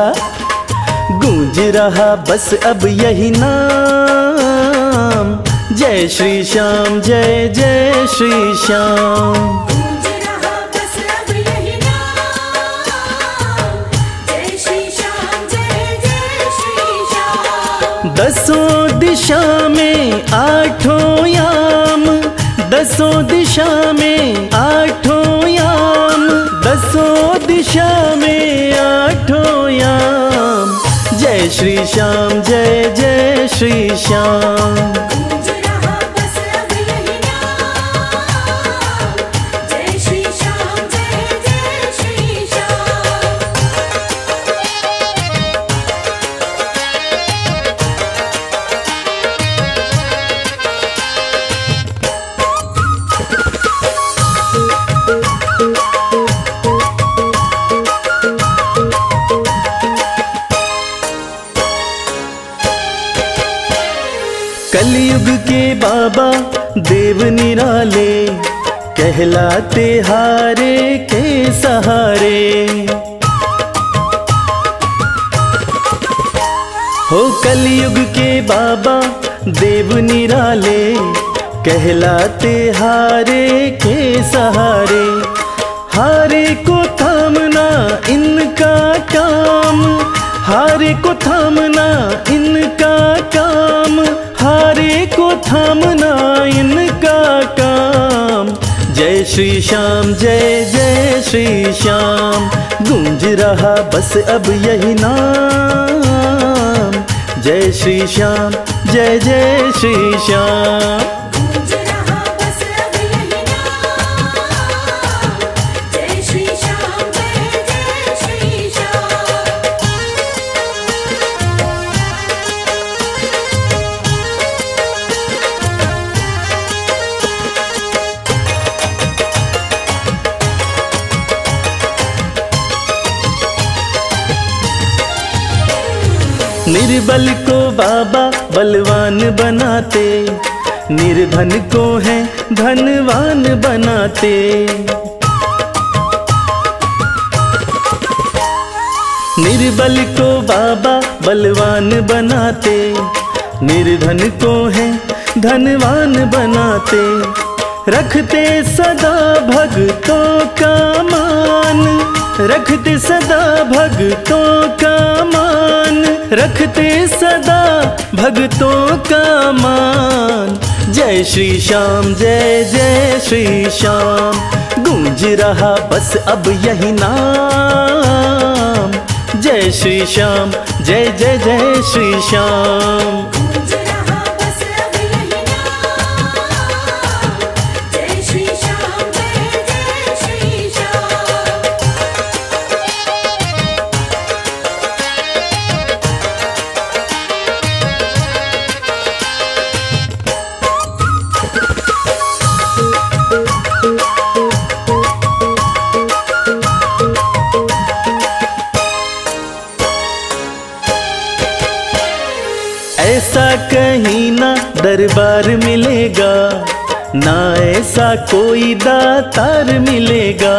गूंज रहा बस अब यही नाम, जय श्री श्याम, जय जय श्री श्याम। गूंज रहा बस अब यही नाम, जय श्री श्याम, जय जय श्री श्याम। दसों दिशा में आठों याम, दसों दिशा में आठों याम, दसों दिशा में आठों याम। जय श्री श्याम, जय जय श्री श्याम। गूंज रहा बस अब यही नाम, जय श्री श्याम, जय जय श्री श्याम। कलयुग के बाबा देव निराले, कहलाते हारे के सहारे। हो कलयुग के बाबा देव निराले, कहलाते हारे के सहारे। हारे को थामना इनका काम, हारे को थामना इनका काम, हारे को थामना इनका काम। जय श्री श्याम, जय जय श्री श्याम। गूंज रहा बस अब यही नाम, जय श्री श्याम, जय जय श्री श्याम। गूंज रहा बस अब यही नाम, जय श्री श्याम, जय जय श्री श्याम। निर्बल को बाबा बलवान बनाते, निर्धन को है धनवान बनाते। निर्बल को बाबा बलवान बनाते, निर्धन को है धनवान बनाते। रखते सदा भक्तों का मान, रखते सदा भक्तों का मान, रखते सदा भक्तों का मान। जय श्री श्याम, जय जय श्री श्याम। गूंज रहा बस अब यही नाम, जय श्री श्याम, जय जय जय श्री श्याम। गूंज रहा बस अब यही नाम, जय श्री श्याम, जय जय श्री श्याम। ऐसा कहीं ना दरबार मिलेगा, ना ऐसा कोई दातार मिलेगा।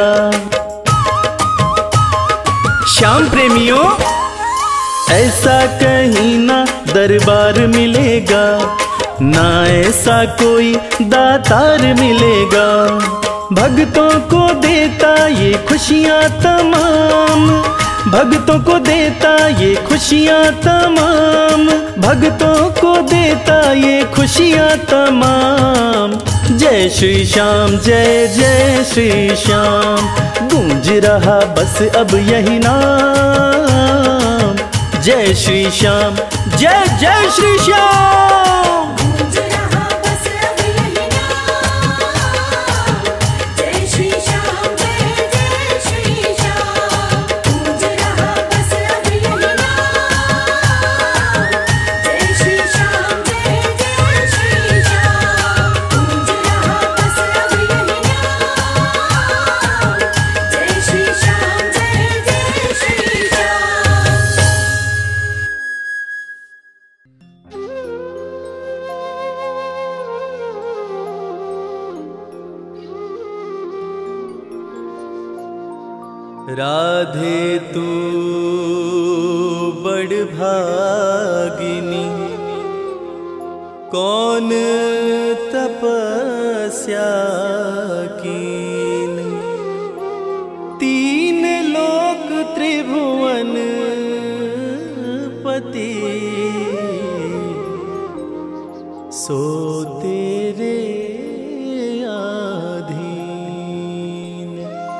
श्याम प्रेमियों, ऐसा कहीं ना दरबार मिलेगा, ना ऐसा कोई दातार मिलेगा। भक्तों को देता ये खुशियाँ तमाम, भक्तों को देता ये खुशियाँ तमाम, भक्तों को देता ये खुशियाँ तमाम। जय श्री श्याम, जय जय श्री श्याम। गूंज रहा बस अब यही नाम, जय श्री श्याम, जय जय श्री श्याम। गूंज रहा बस अब यही नाम, जय श्री श्याम, जय जय श्री श्याम। गूंज रहा बस अब यही नाम, जय श्री श्याम, जय जय श्री श्याम। गूंज रहा बस अब यही नाम, जय श्री श्याम, जय जय श्री श्याम। राधे तू बड़ भागिनी, कौन तपस्या कीन, तीन लोक त्रिभुवन पति, सो तेरे आधीन।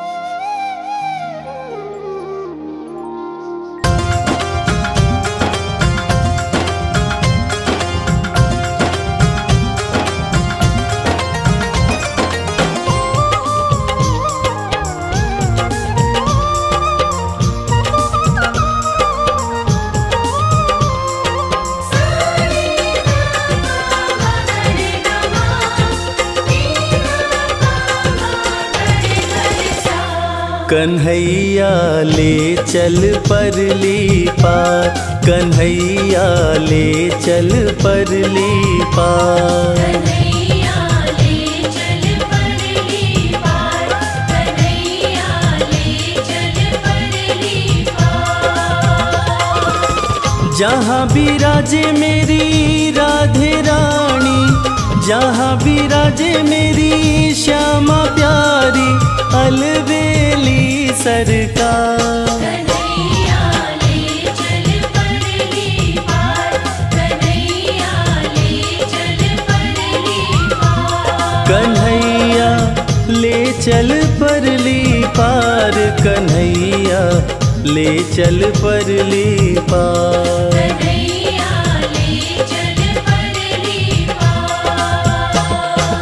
कन्हैया ले चल परली पार, कन्हैया ले चल परली पार। कन्हैया ले चल परली पार, कन्हैया ले चल परली पार। जहाँ विराजे मेरी राधे रानी, जहाँ विराजे मेरी श्यामा प्यारी, अलबेली सरकार। कन्हैया ले चल परली पार, कन्हैया ले चल परली पार। कन्हैया ले चल परली पार, कन्हैया ले चल परली पार। कन्हैया ले चल परली पार।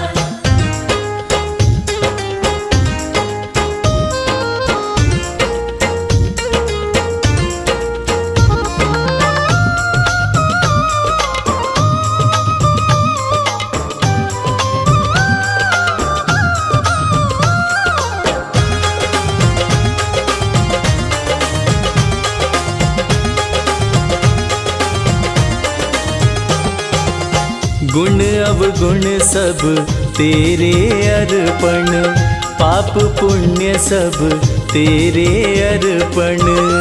गुण अवगुण सब तेरे अर्पण, पाप पुण्य सब तेरे अर्पण।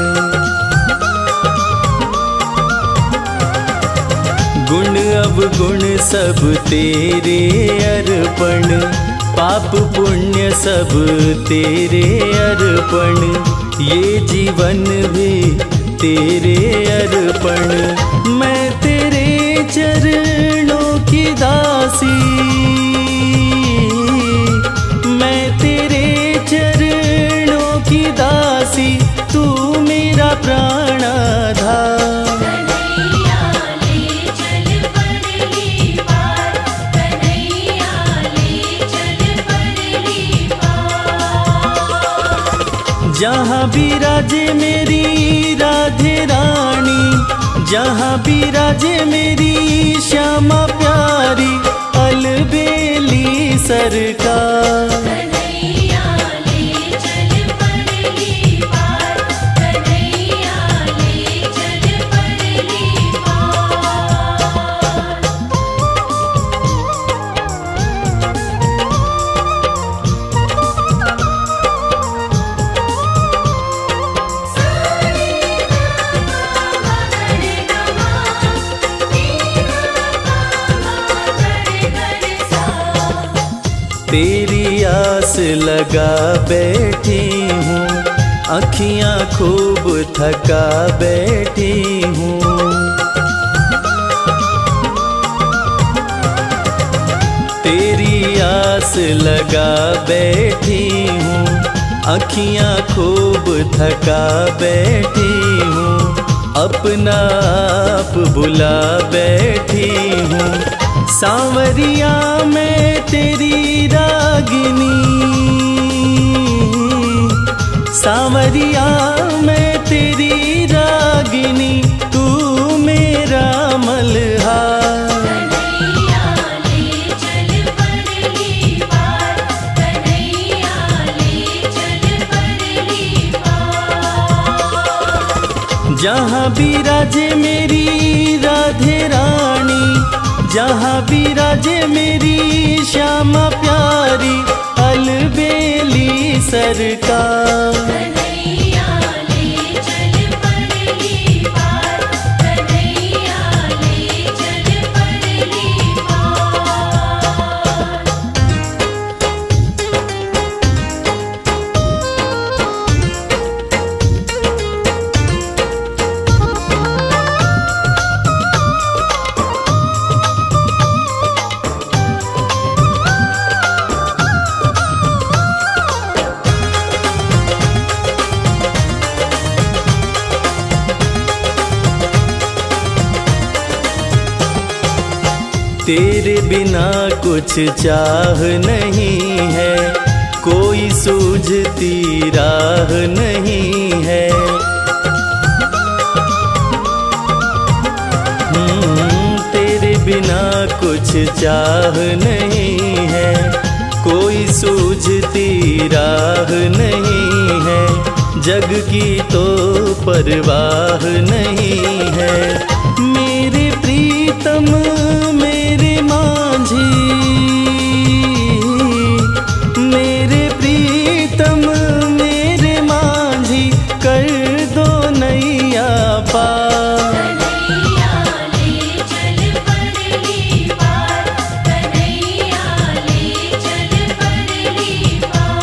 गुण अवगुण सब तेरे अर्पण, पाप पुण्य सब तेरे अर्पण। ये जीवन भी तेरे अर्पण, मैं तेरे चरणों की दासी, मैं तेरे चरणों की दासी, तू मेरा प्राणाधार। कन्हैया ले चल परली पार, कन्हैया ले चल परली पार। जहाँ विराजे मेरी राधे रानी, जहाँ विराजे मेरी श्यामा प्यारी, अलबेली सरकार। कन्हैया ले चल परली पार, कन्हैया ले चल परली पार। तेरी आस लगा बैठी हूँ, अखियाँ खूब थका बैठी हूँ। तेरी आस लगा बैठी हूँ, अखियाँ खूब थका बैठी हूँ। अपना आप बुला बैठी हूँ, सांवरिया मैं तेरी रागिनी, सांवरिया मैं तेरी रागिनी, तू मेरा मल्हार। कन्हैया ले चल परली पार, कन्हैया ले चल परली पार। जहाँ विराजे मेरी राधे रानी, जहाँ विराजे मेरी श्यामा प्यारी, अलबेली सरकार। कन्हैया ले चल परली पार, कन्हैया ले चल परली तेरे बिना कुछ चाह नहीं है, कोई सूझती राह नहीं है। तेरे बिना कुछ चाह नहीं है, कोई सूझती राह नहीं है। जग की तो परवाह नहीं है। मेरे प्रीतम मेरे मांझी, मेरे प्रीतम मेरे मांझी, कर दो नैया पार। कन्हैया ले चल परली पार, कन्हैया ले चल परली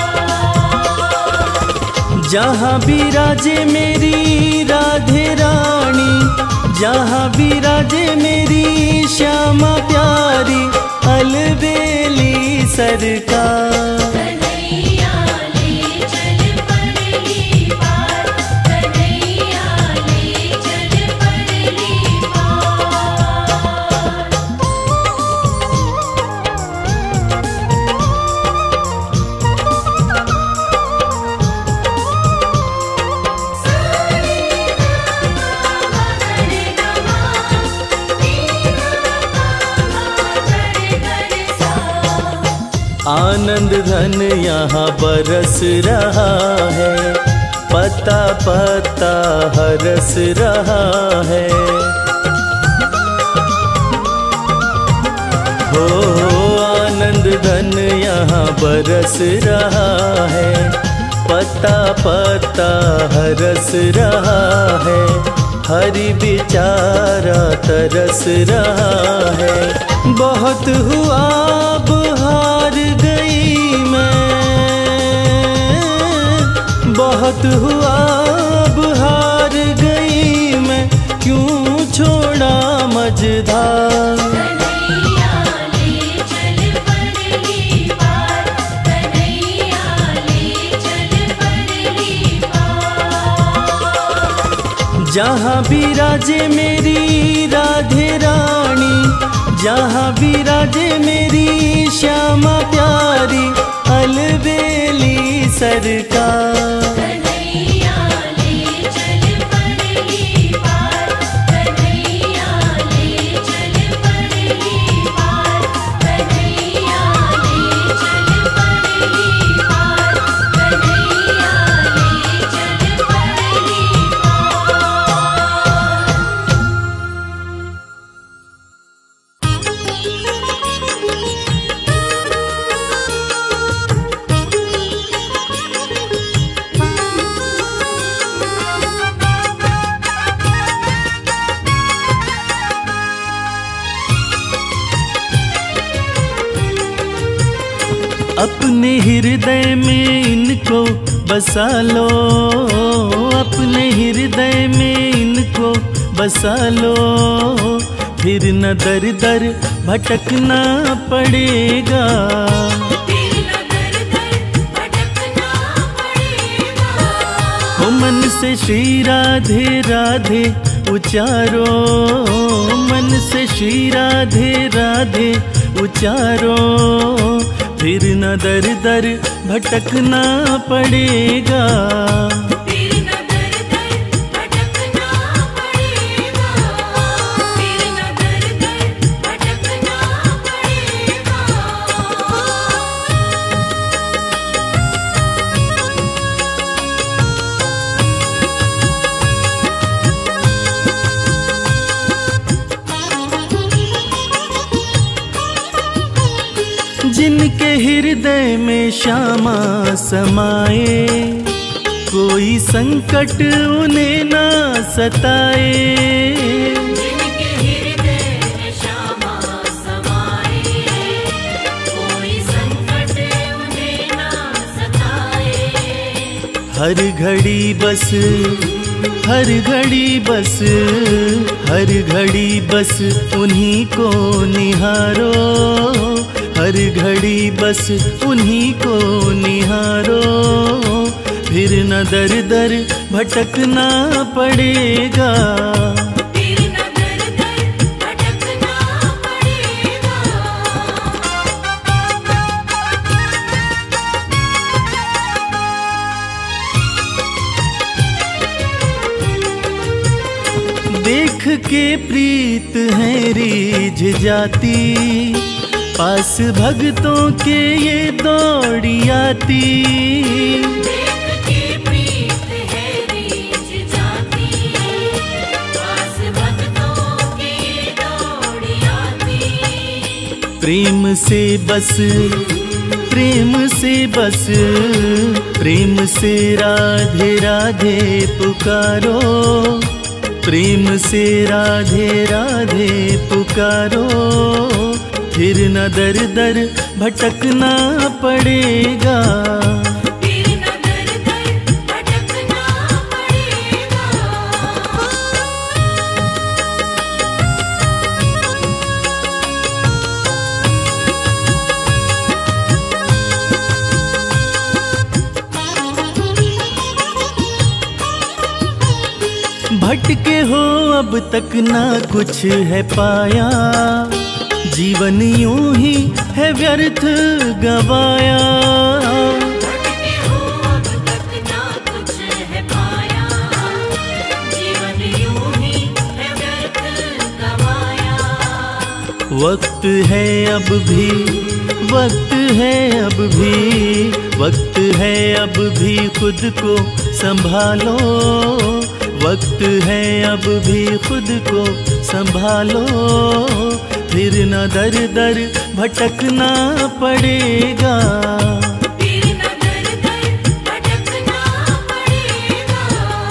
पार। जहाँ विराजे मेरी राधे रानी, जहाँ विराजे मेरी श्यामा प्यारी, अलबेली सरकार। कन्हैया ले चल परली पार, कन्हैया ले चल परली पार। आनंद धन यहाँ बरस रहा है, पता पता हरस रहा है। हो आनंद धन यहाँ बरस रहा है, पता पता हरस रहा है। हरि बेचारा तरस रहा है। बहुत हुआ अब हार गई मैं, बहुत हुआ अब हार गई मैं, क्यों छोड़ा मझधार। कन्हैया ले चल परली पार, कन्हैया ले चल परली पार। जहाँ विराजे मेरी राधे रानी, जहाँ विराजे मेरी श्यामा प्यारी, अलबेली सरकार। कन्हैया ले चल परली पार, कन्हैया ले चल परली पार, कन्हैया ले चल परली पार, कन्हैया ले चल परली पार। अपने हृदय में इनको बसा लो, अपने हृदय में इनको बसा लो, फिर न दर दर भटकना पड़ेगा। फिर न दर दर भटकना पड़ेगा। हो मन से श्री राधे राधे उचारो, मन से श्री राधे राधे उचारो, फिर न दर दर भटकना पड़ेगा। फिर न दर दर भटकना पड़ेगा। फिर न दर दर भटकना पड़ेगा। जिनके हृदय में श्यामा समाए, कोई संकट उन्हें ना सताए। जिनके हृदय में श्यामा समाए, कोई संकट उन्हें ना सताए। हर घड़ी बस, हर घड़ी बस, हर घड़ी बस उन्हीं को निहारो, हर घड़ी बस उन्हीं को निहारो, फिर न दर दर भटकना पड़ेगा। फिर न दर दर भटकना पड़ेगा। के प्रीत है रीझ जाती, पास भक्तों के ये दौड़ी आती। देख के प्रीत है रीझ जाती, पास भक्तों के दौड़ी आती। प्रेम से बस, प्रेम से बस, प्रेम से राधे राधे पुकारो, प्रेम से राधे राधे पुकारो। फिर न दर दर भटकना पड़ेगा, फिर न दर दर भटकना पड़ेगा। भटके हो अब तक ना कुछ है पाया, जीवन यूं ही है व्यर्थ गवाया। भटके हो अब तक ना कुछ है पाया, जीवन यूं ही है व्यर्थ गवाया। वक्त है अब भी, वक्त है अब भी, वक्त है अब भी खुद को संभालो, वक्त है अब भी खुद को संभालो। फिर न दर दर भटकना पड़ेगा, फिर न दर दर भटकना पड़ेगा।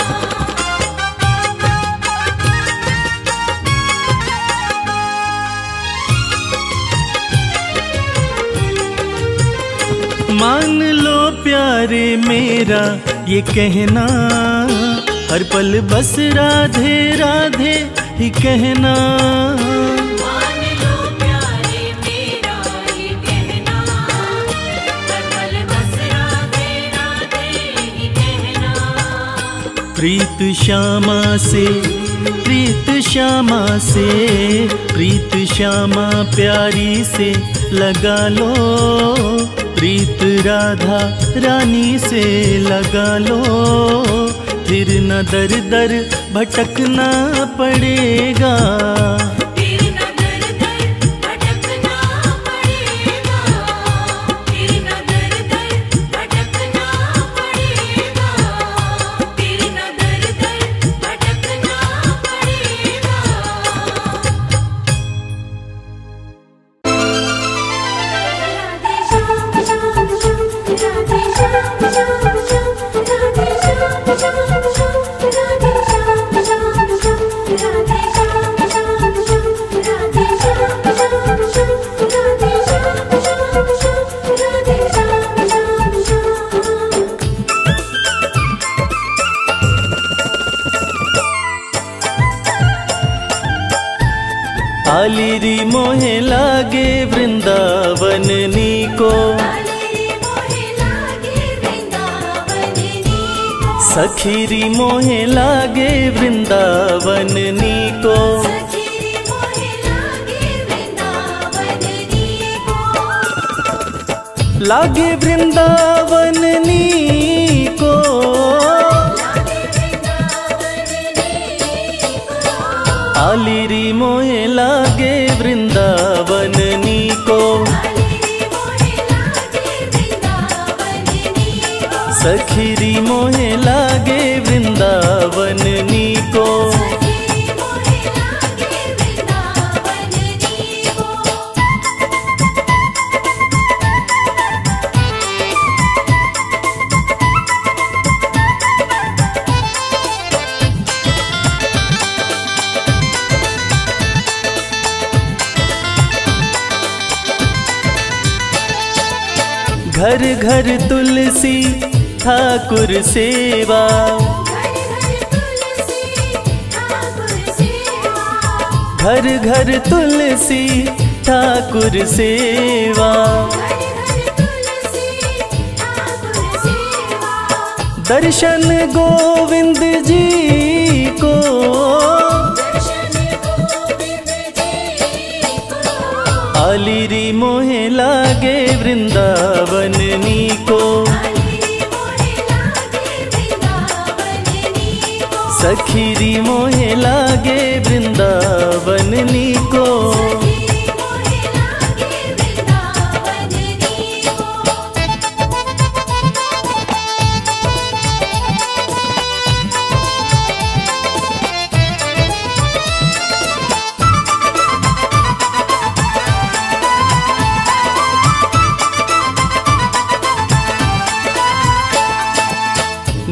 मान लो प्यारे मेरा ये कहना, हर पल बस राधे राधे ही कहना। मान लो प्यारे मेरा ये कहना, हर पल बस राधे राधे ही कहना। प्रीत श्यामा से, प्रीत श्यामा से, प्रीत श्यामा प्यारी से लगा लो, प्रीत राधा रानी से लगा लो। फिर न दर दर भटकना पड़ेगा, फिर न दर दर भटकना पड़ेगा, फिर न दर दर भटकना पड़ेगा, फिर न दर दर भटकना पड़ेगा। राधे श्याम श्याम श्याम, राधे श्याम श्याम श्याम, राधे श्याम श्याम श्याम, राधे श्याम श्याम श्याम, राधे श्याम श्याम श्याम, राधे श्याम श्याम श्याम, राधे श्याम श्याम श्याम। आलिरी मोहे लागे वृंदावन नीको, सखीरी मोहे लागे वृंदावन नीको, लागे वृंदावन नीको, आलिरी मोहे लागे वृंदावन नीको, सखीरी मोहे लागे वृंदावन नीको। घर घर तुलसी ठाकुर सेवा, घर घर तुलसी ठाकुर सेवा, दर्शन गोविंद जी को, आलिरी मोहे लागे वृंदावन नीको, सखीरी मोहे लागे वृंदावन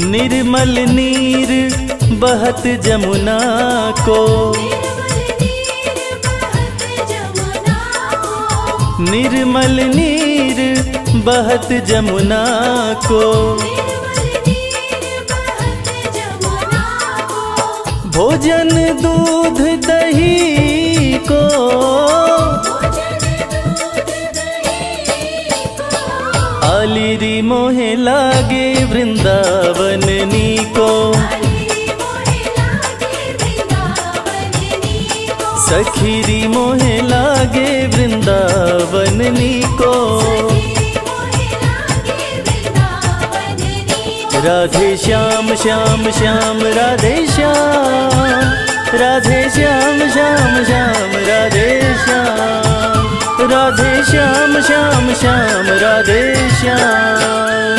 निर्मल नीर बहत जमुना को, निर्मल नीर बहत जमुना को, भोजन दूध दही को, आलिरी मोहे लागे वृंदावन नी को, सखीरी मोहे लागे वृंदावन नी को। राधे श्याम श्याम श्याम राधे श्याम, राधे श्याम श्याम श्याम राधे श्याम, राधे श्याम श्याम श्याम राधे श्याम।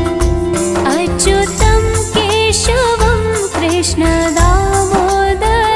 अच्युतं केशवं कृष्ण दामोदरं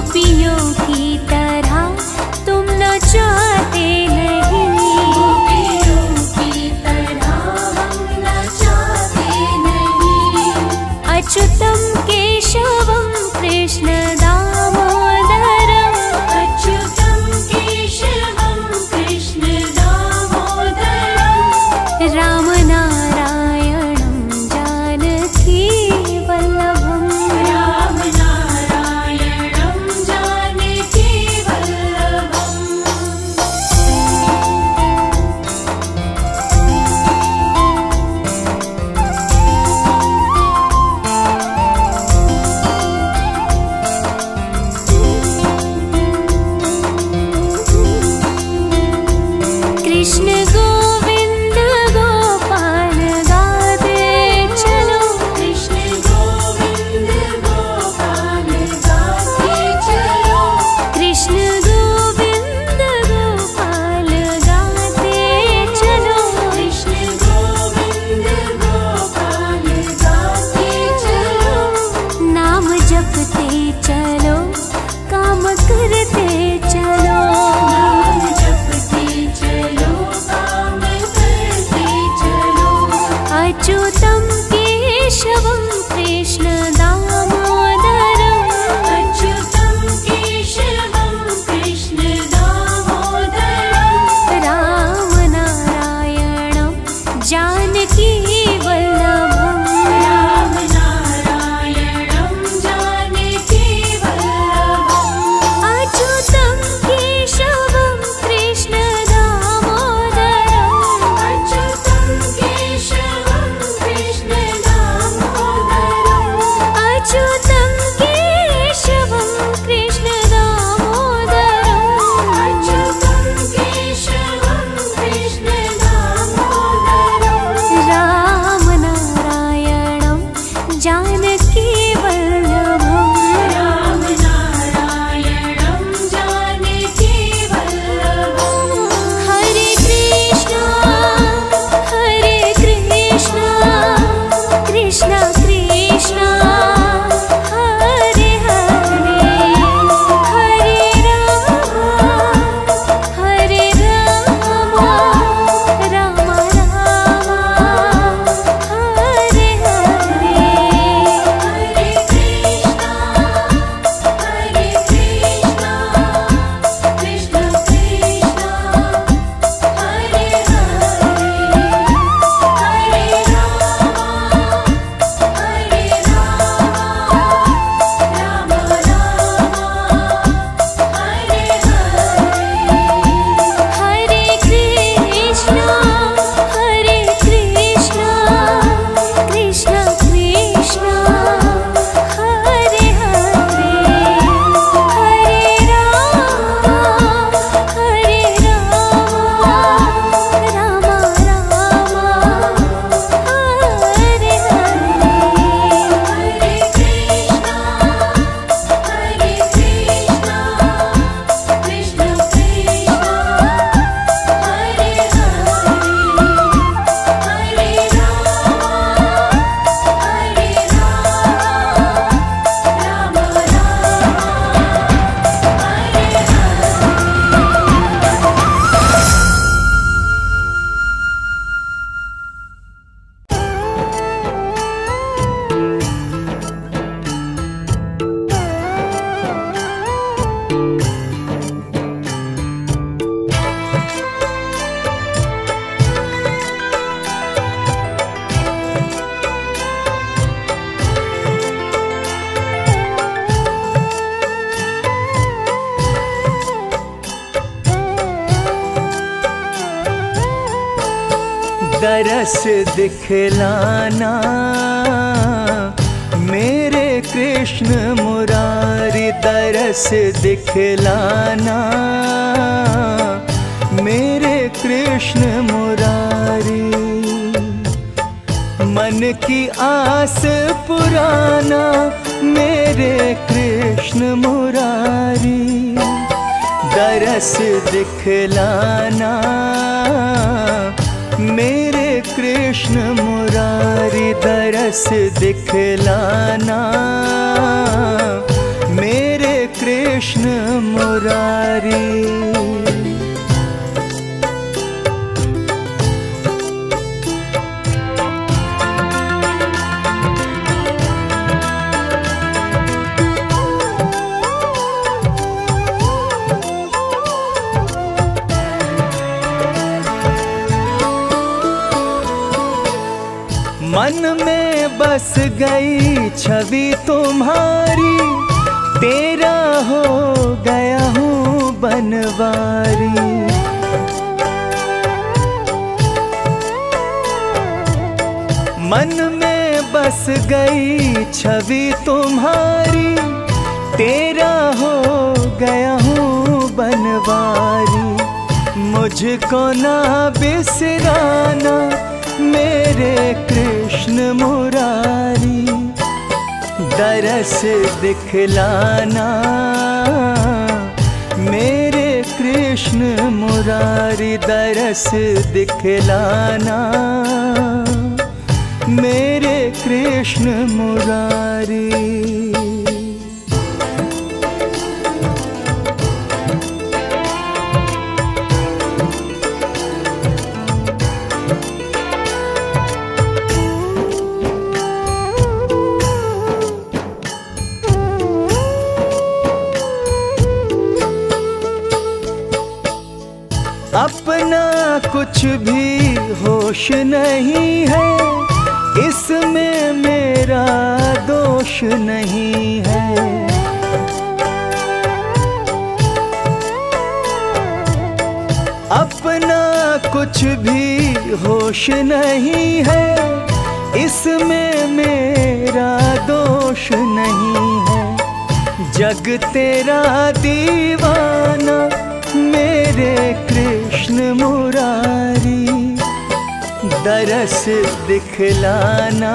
गोपियों की तरह तुम न चाहते नहीं, गोपियों की तरह हम न चाहते नहीं। अच्युतम केशवम कृष्ण दामोदरम, अच्युतम केशवम कृष्ण दामोदरम, राम नारायणं जानकी वल्लभम, राम नारायणं जानकी वल्लभम्। कृष्ण गोविंद गोपाल गाते चलो, कृष्ण गोविंद गोपाल गाते चलो, कृष्ण गोविंद गोपाल गाते चलो, कृष्ण गोविंद गोपाल गाते चलो, नाम जपते चलो, काम करते चलो, नाम जपते चलो, काम करते चलो, अच्युतम केशवम कृष्ण दामोदरम, अच्युतम केशवम कृष्ण दामोदरम, राम नारायणं जानकी वल्लभम, राम नारायणं जानकी वल्लभम्। अच्युतम केशवम कृष्ण दामोदरम, अच्युतं केशवं कृष्ण दामोदरम्, अच्युतम केशवम कृष्ण दामोदरम, अच्युतं केशवं कृष्ण दामोदरम्, राम नारायणं जानकी वल्लभम, राम नारायणं जानकी वल्लभम्। हरे कृष्णा कृष्णा कृष्णा हरे हरे, हरे राम राम राम हरे हरे, हरे कृष्णा कृष्ण कृष्ण हरे हरे, हरे राम राम हरे हरे। हरे कृष्णा कृष्णा कृष्णा हरे हरे, हरे राम राम हरे हरे। हरे कृष्णा कृष्ण कृष्ण हरे हरे, हरे राम दरस दिखलाना मेरे कृष्ण मुरारी, दरस दिखलाना मेरे कृष्ण मुरारी, मन की आस पुराना मेरे कृष्ण मुरारी, दरस दिखलाना मेरे कृष्ण मुरारी, दरस दिखलाना मेरे कृष्ण मुरारी। मन में बस गई छवि तुम्हारी, तेरा हो गया हूँ बनवारी। मन में बस गई छवि तुम्हारी, तेरा हो गया हूँ बनवारी। मुझको ना बिसराना मेरे कृष्ण मुरारी, दरस दिखलाना मेरे कृष्ण मुरारी, दरस दिखलाना मेरे कृष्ण मुरारी। अपना कुछ भी होश नहीं है, इसमें मेरा दोष नहीं है। अपना कुछ भी होश नहीं है, इसमें मेरा दोष नहीं है। जग तेरा दीवाना मेरे कृष्ण मुरारी, दरस दिखलाना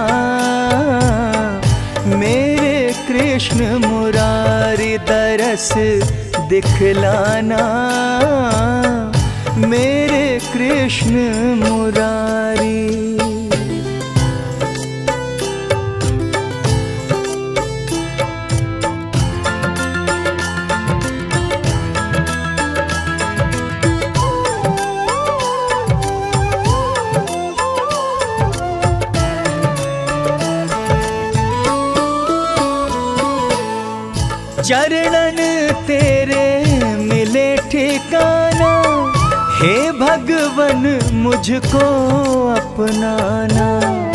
मेरे कृष्ण मुरारी, दरस दिखलाना मेरे कृष्ण मुरारी। चरणन तेरे मिले ठिकाना, हे भगवन मुझको अपनाना।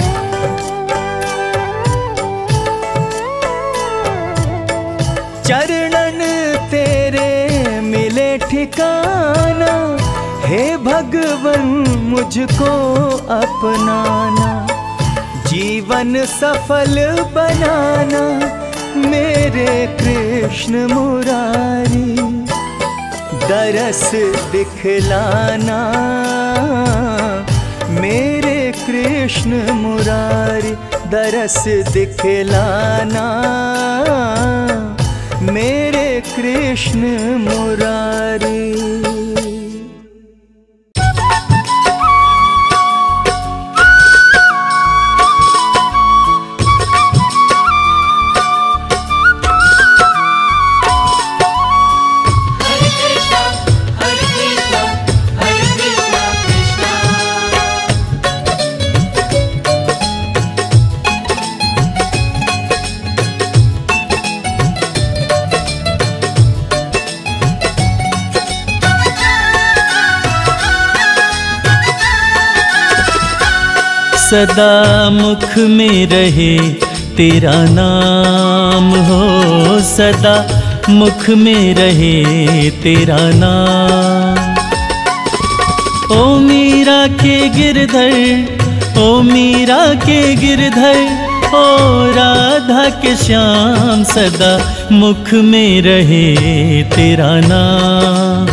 चरणन तेरे मिले ठिकाना, हे भगवन मुझको अपनाना। जीवन सफल बनाना मेरे कृष्ण मुरारी, दरस दिखलाना मेरे कृष्ण मुरारी, दरस दिखलाना मेरे कृष्ण मुरारी। सदा मुख में रहे तेरा नाम हो, सदा मुख में रहे तेरा नाम। ओ मीरा के गिरधर, ओ मीरा के गिरधर, ओ राधा के श्याम, सदा मुख में रहे तेरा नाम।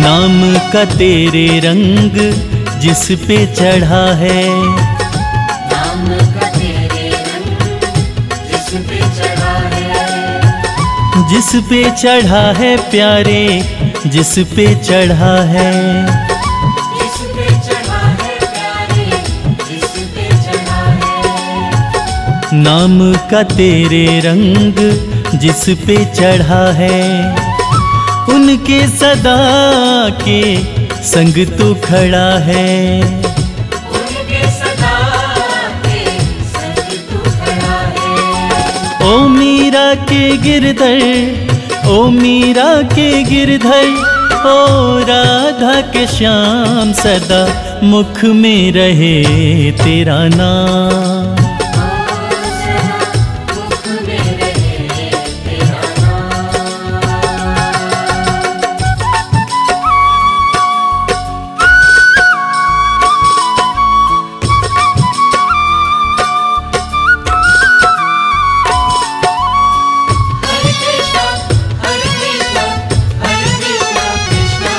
नाम का तेरे रंग जिस पे चढ़ा है, नाम का तेरे रंग जिस पे चढ़ा है, जिस पे चढ़ा है प्यारे, जिस पे चढ़ा है। जिस पे चढ़ा है प्यारे, जिस पे चढ़ा है। नाम का तेरे रंग जिस पे चढ़ा है, उनके सदा के संग तू खड़ा है। उनके सदा के संग तू खड़ा है। ओ मीरा के गिरधर, ओ मीरा के गिरधर, ओ राधा के श्याम सदा मुख में रहे तेरा नाम। मुख में रहे तेरा नाम। हरे कृष्णा हरे कृष्णा हरे कृष्णा कृष्णा।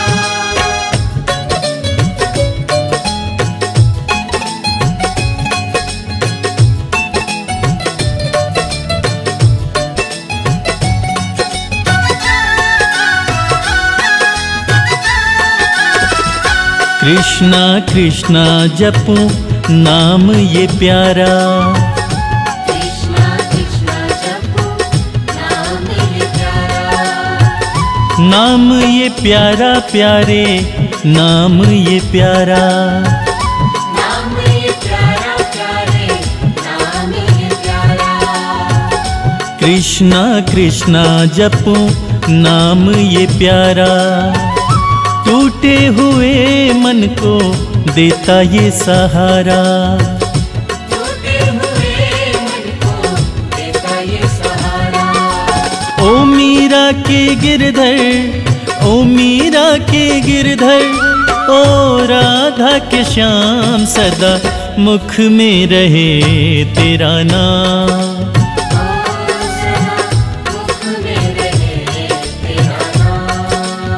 कृष्णा कृष्णा जपू नाम ये प्यारा, कृष्णा कृष्णा जपो नाम ये प्यारा। नाम ये प्यारा प्यारे, नाम ये प्यारा। नाम ये प्यारा प्यारे, नाम ये प्यारा। कृष्णा कृष्णा जपू नाम ये प्यारा, टूटे हुए मन को देता ये सहारा। टूटे हुए मन को देता ये सहारा। ओ मीरा के गिरधर, ओ मीरा के गिरधर, ओ राधा के श्याम सदा मुख में रहे तेरा नाम। मुख में रहे तेरा नाम।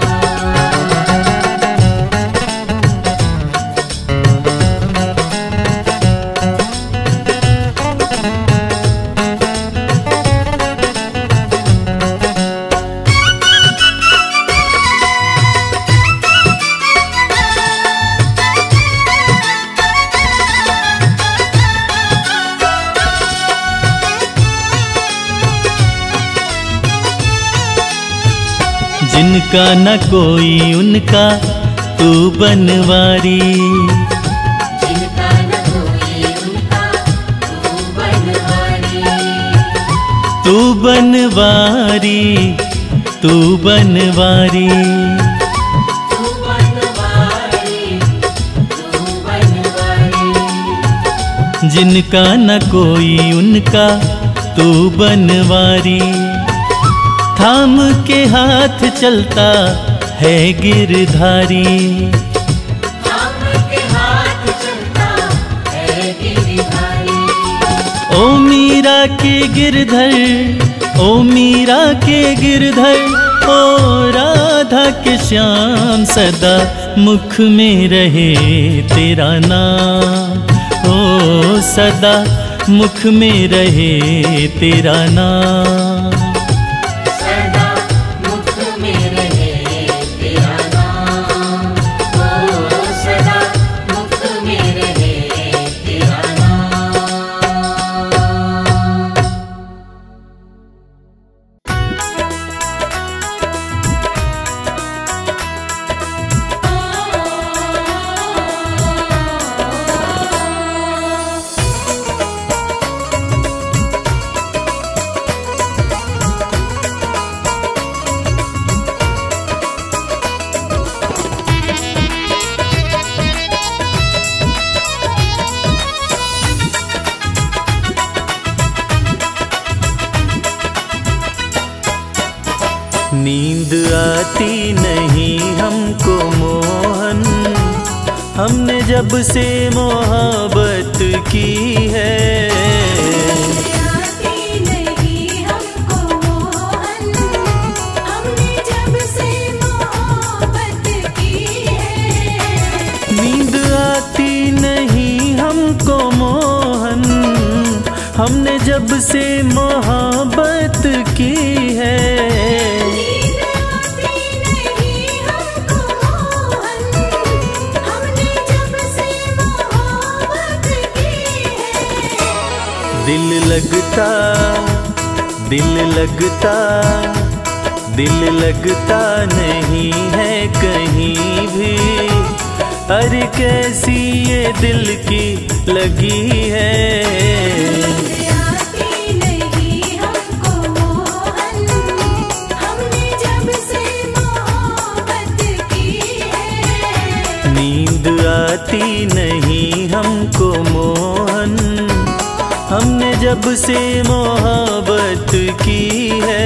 जिनका न कोई उनका तू बनवारी, जिनका न कोई उनका तू बनवारी। तू बनवारी, तू बनवारी। तू बनवारी, तू बनवारी। जिनका न कोई उनका तू बनवारी, थाम के हाथ चलता है गिरधारी। थाम के हाथ चलता है गिरधारी। ओ मीरा के गिरधर, ओ मीरा के गिरधर, ओ राधा के श्याम सदा मुख में रहे तेरा नाम। ओ सदा मुख में रहे तेरा नाम। सदा मुख में रहे तेरा नाम। ओ सदा मुख में रहे तेरा नाम। नींद आती नहीं हमको मोहन, हमने जब से मोहब्बत की है। आती नहीं हमको मोहन, हमने जब से मोहब्बत की से मोहब्बत की है। नींद आती नहीं हमको मोहन, हमने जब से मोहब्बत की है। दिल लगता दिल लगता दिल लगता नहीं है कहीं भी। अरे कैसी ये दिल की लगी है। आती नहीं हमको मोहन, हमने जब से मोहब्बत की है। नींद आती नहीं हमको मोहन, हमने जब से मोहब्बत की है।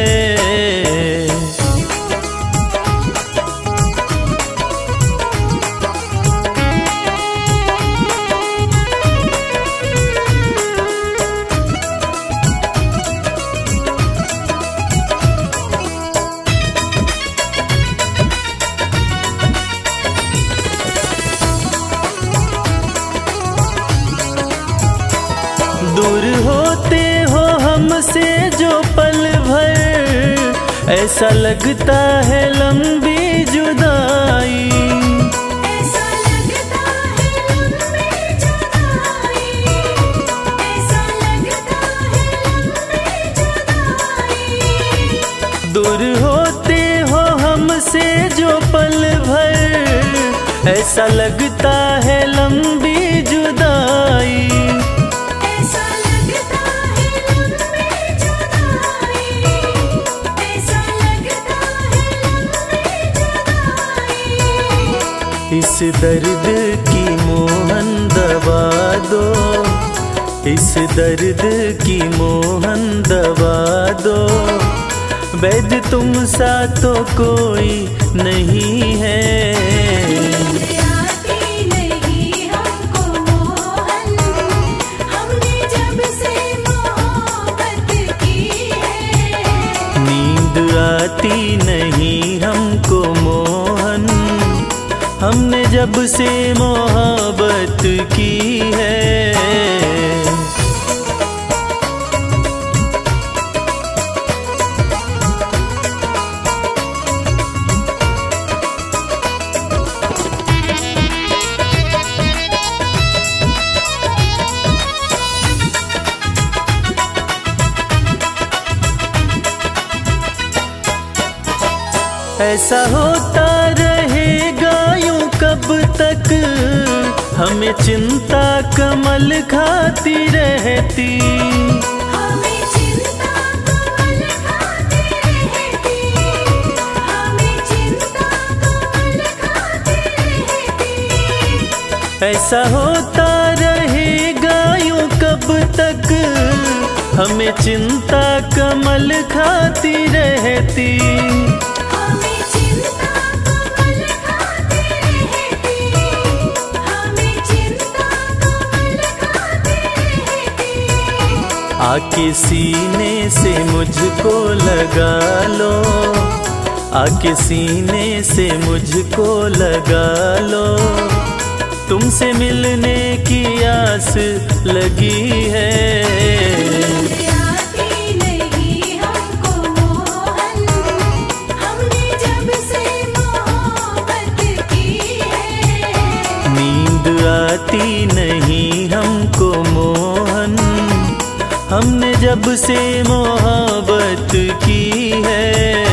दूर होते हो हमसे जो पल भर, ऐसा लगता है लंबी जुदाई। ऐसा लगता है लंबी जुदाई, ऐसा लगता है लंबी जुदाई। दूर होते हो हमसे जो पल भर, ऐसा लगता है लंबी जुदाई। ऐसा लगता है लंबी जुदाई, ऐसा लगता है लंबी जुदाई। इस दर्द की मोहन दवा दो, इस दर्द की मोहन दवा दो। वैद्य तुम सा तो कोई नहीं है। आती नहीं हमको मोहन, हमने जब से मोहब्बत की है। नींद आती नहीं हमको मोहन, हमने जब से मोहब्बत की है। ऐसा होता रहेगा यूं कब तक, हमें चिंता कमल खाती रहती। हमें चिंता कमल खाती रहती, हमें चिंता कमल खाती रहती। ऐसा होता रहेगा यूं कब तक, हमें चिंता कमल खाती रहती। हमें चिंता कमल खाती रहती, हमें चिंता कमल खाती रहती। आके सीने से मुझको लगा लो, आके सीने से मुझको लगा लो। तुमसे मिलने की आस लगी है। आती नहीं हमको मोहन, हमने जब से मोहब्बत की है। नींद आती नहीं हमको मोहन, हमने जब से मोहब्बत की है।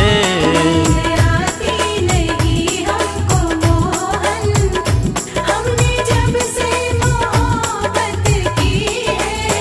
आती नहीं हमको मोहन, हमने जब से मोहब्बत की है।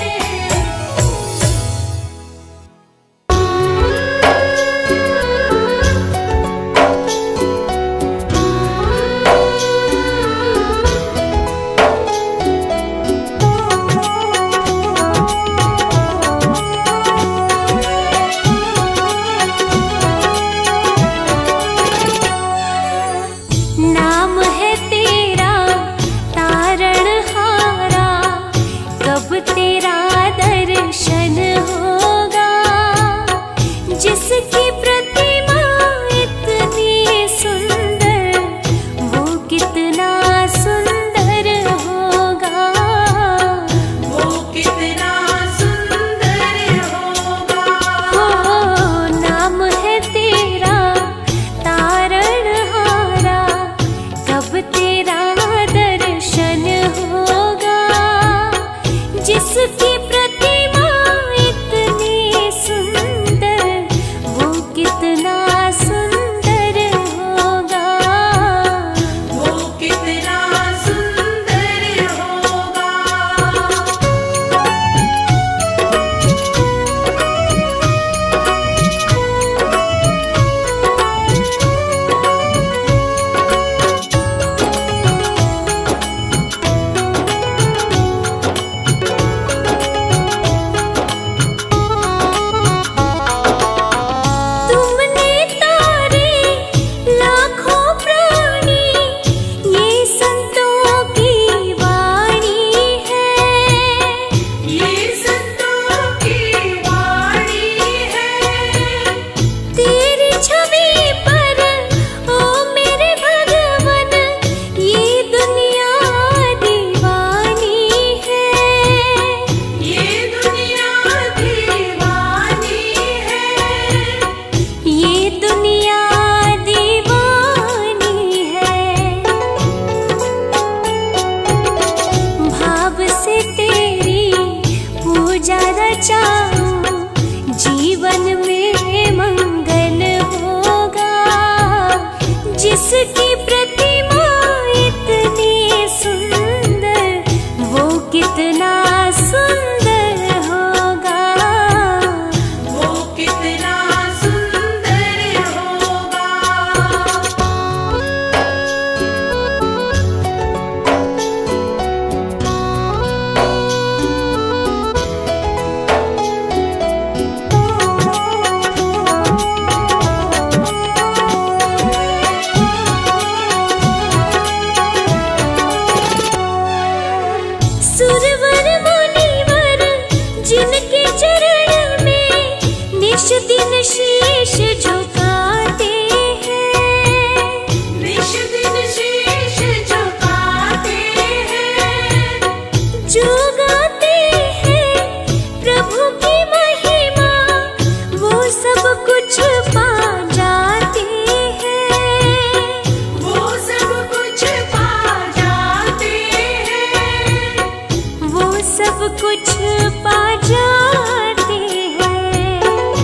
चरण में निश दिन शीश झुकाते हैं, निश दिन शीश झुकाते हैं, जो गाते हैं प्रभु की महिमा वो सब कुछ पा जाते हैं, वो सब कुछ पा जाते हैं, वो सब कुछ पा जाते हैं।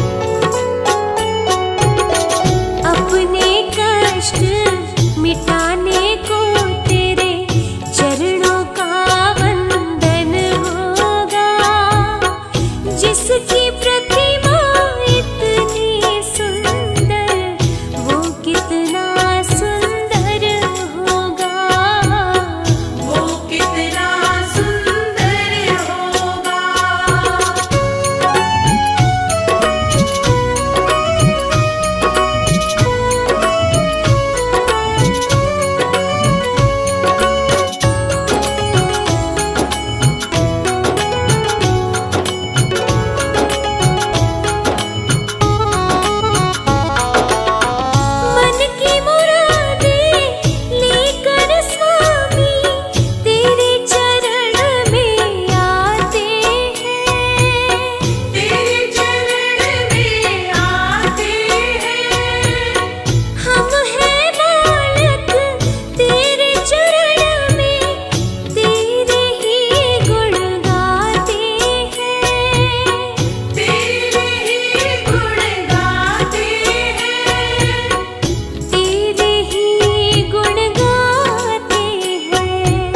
अपने कष्ट मिटाने को तेरे चरणों का वंदन होगा, जिसकी प्रतिमा इतनी सुंदर वो कितना सुंदर होगा, वो कितना सुंदर होगा। मन की मुरादें लेकर स्वामी तेरे चरण में आते हैं, तेरे चरण में आते हैं, हम हैं बालक तेरे चरण में तेरे ही गुण गाते हैं, तेरे ही गुण गाते हैं, तेरे ही गुण गाते हैं।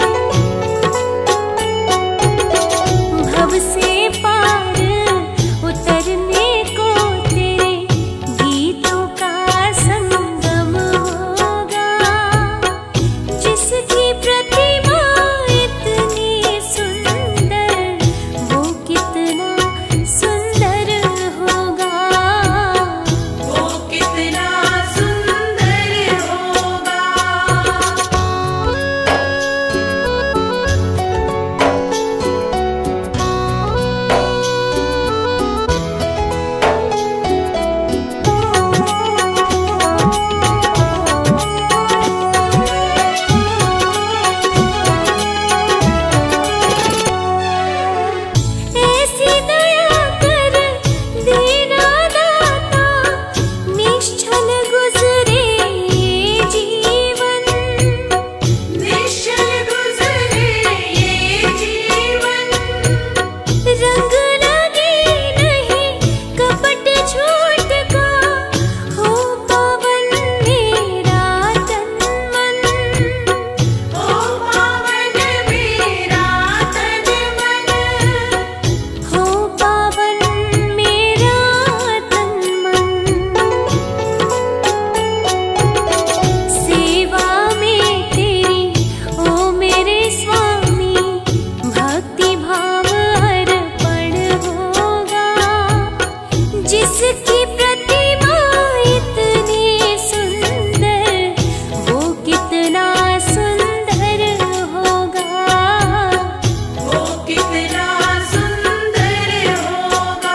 भव से पार उतरने को तेरे गीतों का संगम होगा, जिसकी प्रतिमा इतनी सुंदर वो कितना सुंदर होगा, वो कितना सुंदर होगा। ऐसी दया कर देना दाता, निश्चल गुजरे ये जीवन, निश्चल गुजरे ये जीवन, रंग लगे नहीं कपट झूठ का, हो पावन मेरा तन मन, ओ पावन मेरा तन मन, हो पावन मेरा तन मन। सेवा में तेरी ओ मेरे स्वामी भक्ति भाव अर्पण होगा, जिसकी प्रतिमा इतनी सुंदर वो कितना सुंदर होगा, वो कितना सुंदर होगा।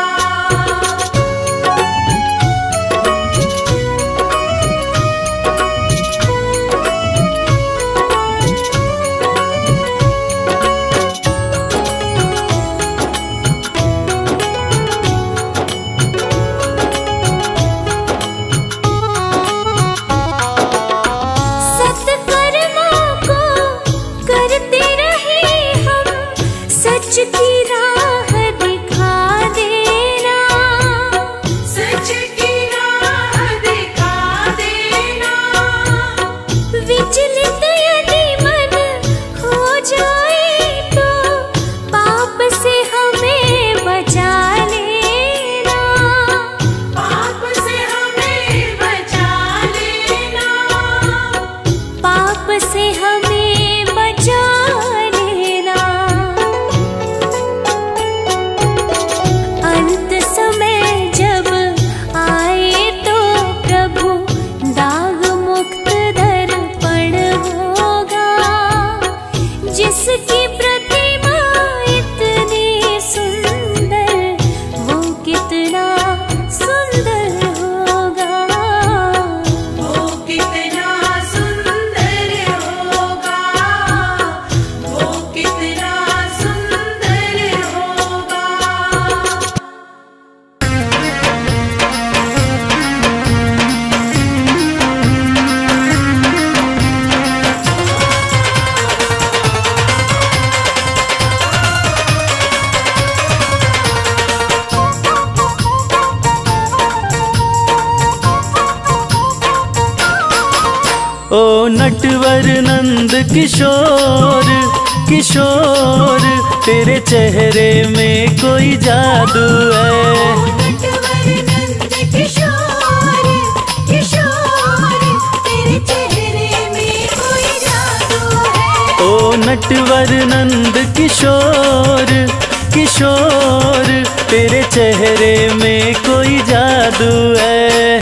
नटवर नंद किशोर किशोर, तेरे चेहरे में कोई जादू है। नटवर नंद किशोर किशोर, तेरे चेहरे में कोई जादू है। ओ नटवर नंद किशोर किशोर, तेरे चेहरे में कोई जादू है।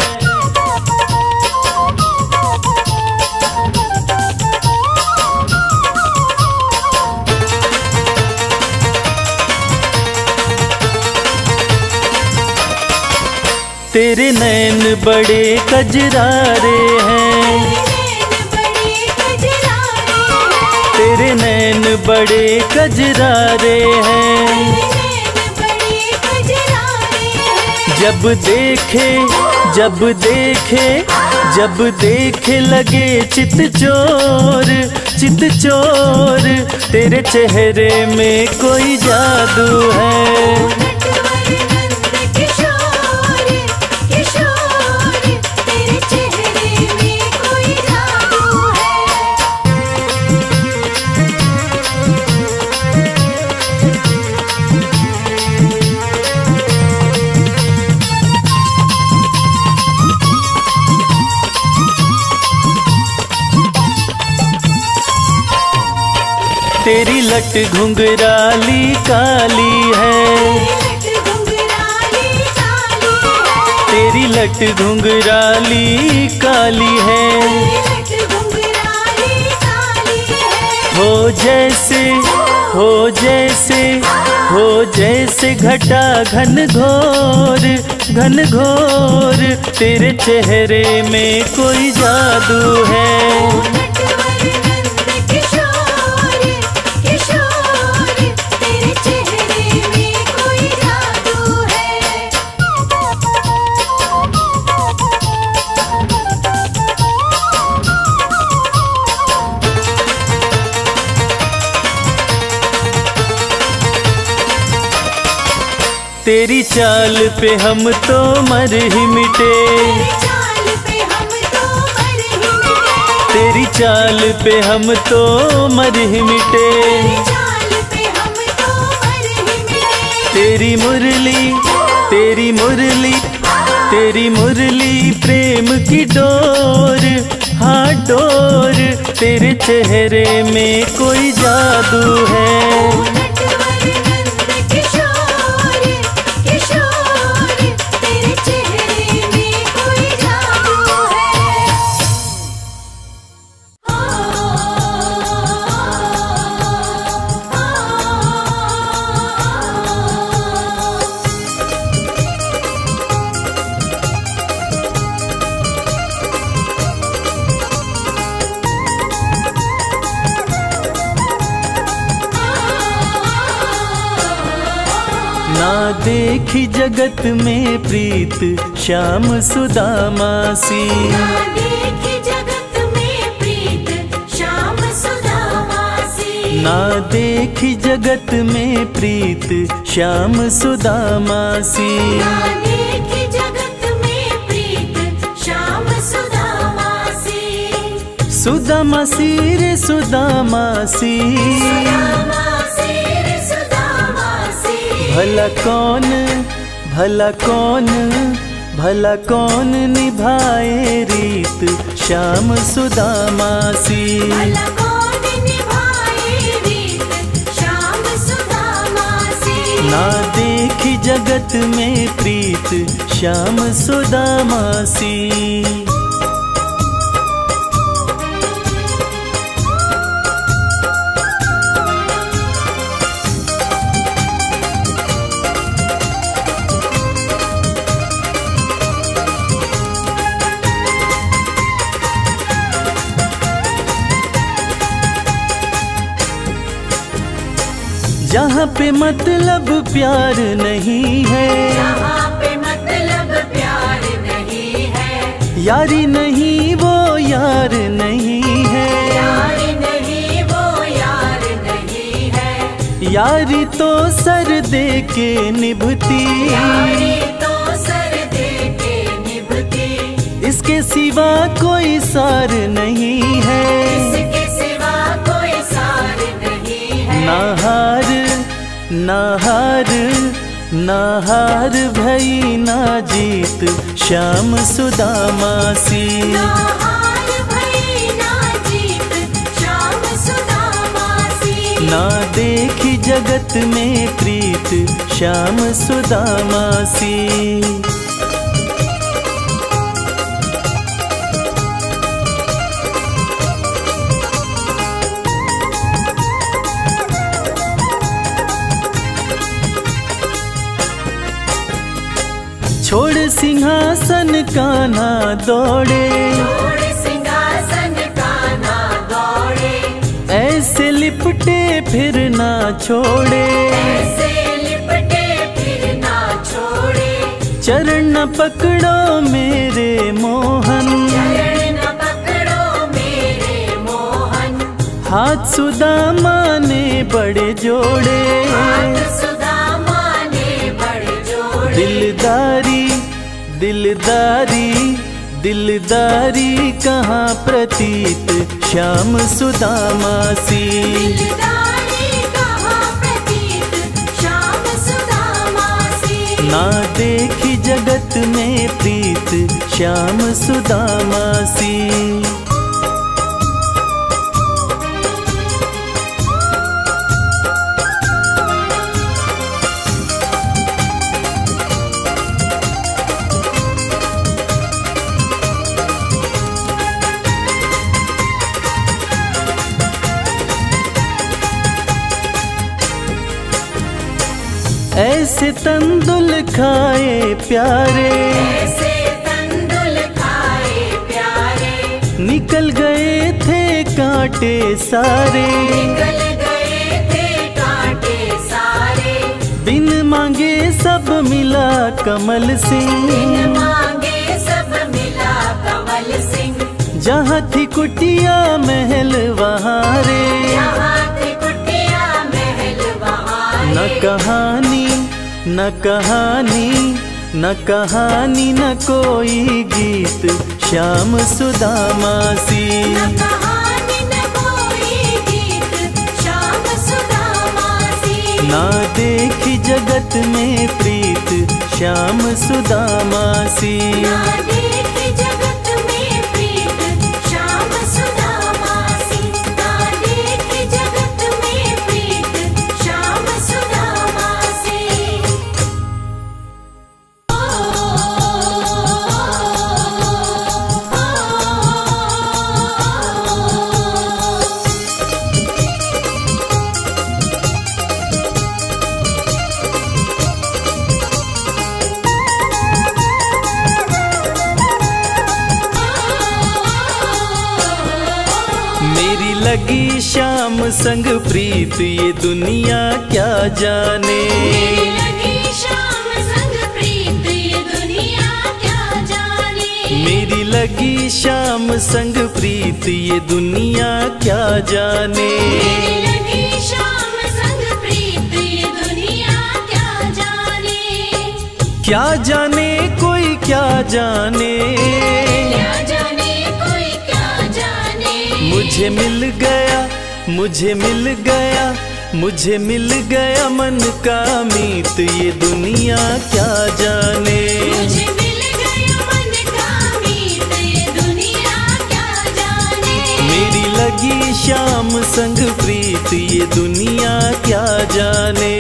तेरे नैन बड़े कजरारे हैं, तेरे नैन बड़े कजरारे हैं। जब देखे जब देखे जब देखे लगे चित चोर चित चोर, तेरे चेहरे में कोई जादू है। तेरी लट घुंघराली काली है, तेरी लट घुंघराली काली है। हो जैसे हो जैसे हो जैसे घटा घन घोर घन घोर, तेरे चेहरे में कोई जादू है। तेरी चाल पे हम तो मर ही मिटे, तेरी चाल पे हम तो मर ही मिटे। तेरी मुरली तेरी मुरली तेरी मुरली प्रेम की डोर, हाँ डोर, तेरे चेहरे में कोई जादू है। ना देखी जगत में प्रीत श्याम सुदामा सी, ना देखी जगत में प्रीत श्याम सुदामा सी, ना देखी जगत में प्रीत श्याम सुदामा सी। ना देखी जगत में प्रीत श्याम सुदामा सी। सुदामा सी रे सुदामा सी, भला कौन भला कौन भला कौन निभाए रीत श्याम सुदामा सी। भला कौन निभाए रीत श्याम सुदामा सी। ना देखी जगत में प्रीत श्याम सुदामा सी। जहाँ पे मतलब प्यार नहीं है, जहाँ पे मतलब प्यार नहीं है, यारी नहीं वो यार नहीं है, यारी नहीं वो यार नहीं है। यारी तो सर दे के निभती, यारी तो सर दे के निभती, इसके सिवा कोई सार नहीं है। नाहार भई ना जीत श्याम सुदामा सी। नाहार भई ना जीत श्याम सुदामा सी। ना देखी जगत में प्रीत श्याम सुदामा सी। छोड़ सिंहासन कान्हा दौड़े, छोड़ सिंहासन कान्हा दौड़े। ऐसे लिपटे फिर ना छोड़े, ऐसे लिपटे फिर ना छोड़े। चरण न पकड़ो मेरे मोहन, चरण न पकड़ो मेरे मोहन। हाथ सुदामा ने बड़े जोड़े। हाथ सुदामा ने बड़े जोड़े। दिलदारी दिलदारी दिलदारी कहाँ प्रतीत श्याम सुदामा सी। दिलदारी कहाँ प्रतीत श्याम सुदामा सी। ना देखी जगत में प्रीत श्याम सुदामा सी। ऐसे तंदुल खाए प्यारे, ऐसे तंदुल खाए प्यारे। निकल गए थे कांटे सारे, निकल गए थे कांटे सारे। बिन मांगे सब मिला कमल सिंह, बिन मांगे सब मिला कमल सिंह। जहाँ थी कुटिया महल वहाँ रे। जहाँ थी कुटिया महल वहाँ न रे। कहानी न कहानी न कहानी न कोई गीत श्याम सुदामा सी। न कहानी न कोई गीत श्याम सुदामा सी। ना देखी जगत में प्रीत श्याम सुदामा सी। ना देखी जगत में प्रीत श्याम सुदामा सी। ना देखी जगत में प्रीत श्याम सुदामा सी। मेरी लगी श्याम संग प्रीत ये दुनिया क्या जाने। मेरी लगी श्याम संग प्रीत ये दुनिया क्या जाने। मेरी लगी श्याम संग प्रीत ये दुनिया क्या जाने। मेरी लगी श्याम संग प्रीत ये दुनिया क्या जाने। क्या जाने कोई क्या जाने। क्या जाने कोई क्या जाने। मुझे मिल गया मुझे मिल गया मुझे मिल गया मन का मीत ये दुनिया क्या जाने। मुझे मिल गया मन का मीत ये दुनिया क्या जाने। मेरी लगी श्याम संग प्रीत ये दुनिया क्या जाने।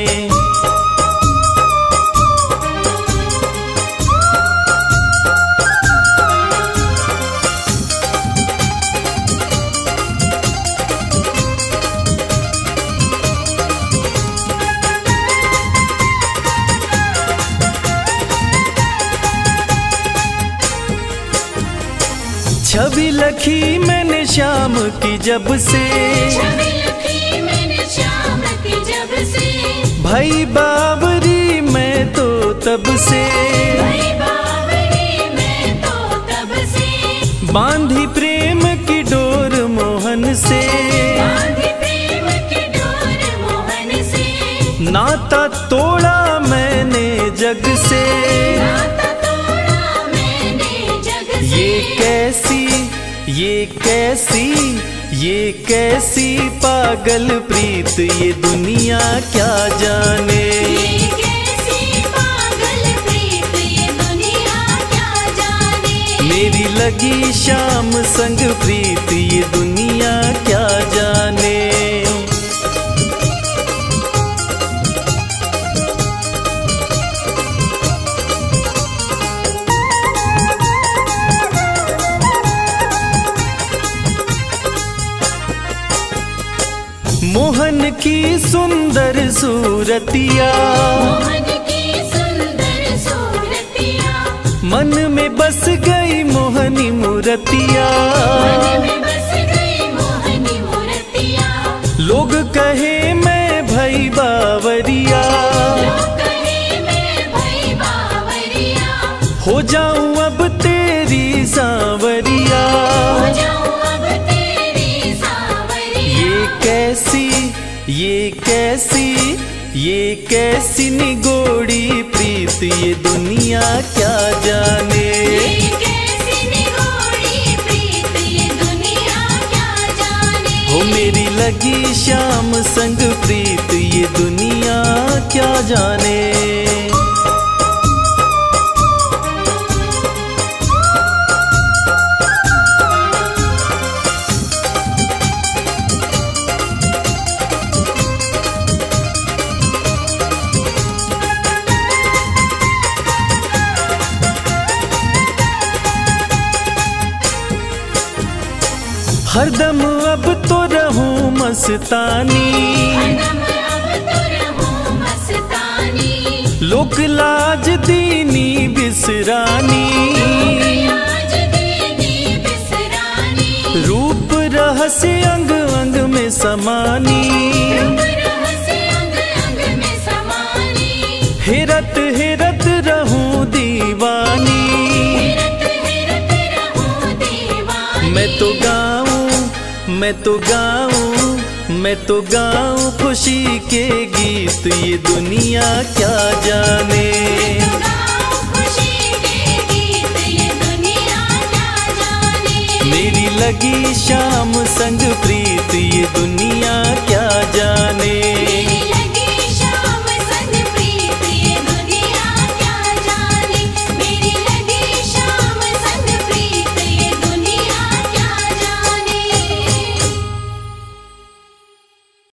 छवि लखी मैंने श्याम की जब से। छवि लखी मैंने श्याम की जब से। भाई बावरी मैं तो तब से। भाई बावरी मैं तो तब से। बांधी प्रेम की डोर मोहन से। बांधी प्रेम की डोर मोहन से। नाता तोड़ा मैंने जग से। नाता तोड़ा मैंने जग से। ये कैसी ये कैसी पागल प्रीत ये दुनिया क्या जाने। ये कैसी पागल प्रीत ये दुनिया क्या जाने। मेरी लगी शाम संग प्रीत ये दुनिया क्या जाने। मोहन की सुंदर सूरतिया, मोहन की सुंदर सूरतिया, मन में बस गई मोहनी मूर्तिया। मन में बस गई मोहनी मूर्तिया। लोग कहे मैं भई बावरिया, लोग कहे मैं भई बावरिया। हो जाऊं अब तेरी सांवरिया। हो जाऊं अब तेरी सांवरिया। ये कैसी निगोड़ी प्रीत ये दुनिया क्या जाने। ये कैसी निगोड़ी प्रीत ये दुनिया क्या जाने। हो मेरी लगी शाम संग प्रीत ये दुनिया क्या जाने। हरदम अब तो रहूं मस्तानी, हरदम अब तो रहूं मस्तानी। लोक लाज दीनी बिसरानी। लाज दीनी बिसरानी। रूप रहस्य अंग अंग में समानी। रूप रहस्य अंग अंग में समानी। हेरत हेरत रहूं दीवानी। हेरत हेरत रहूं दीवानी। मैं तो गाऊं खुशी के गीत ये दुनिया क्या जाने। मैं तो गाऊं खुशी के गीत ये दुनिया क्या जाने। मेरी लगी शाम संग प्रीत ये दुनिया क्या जाने।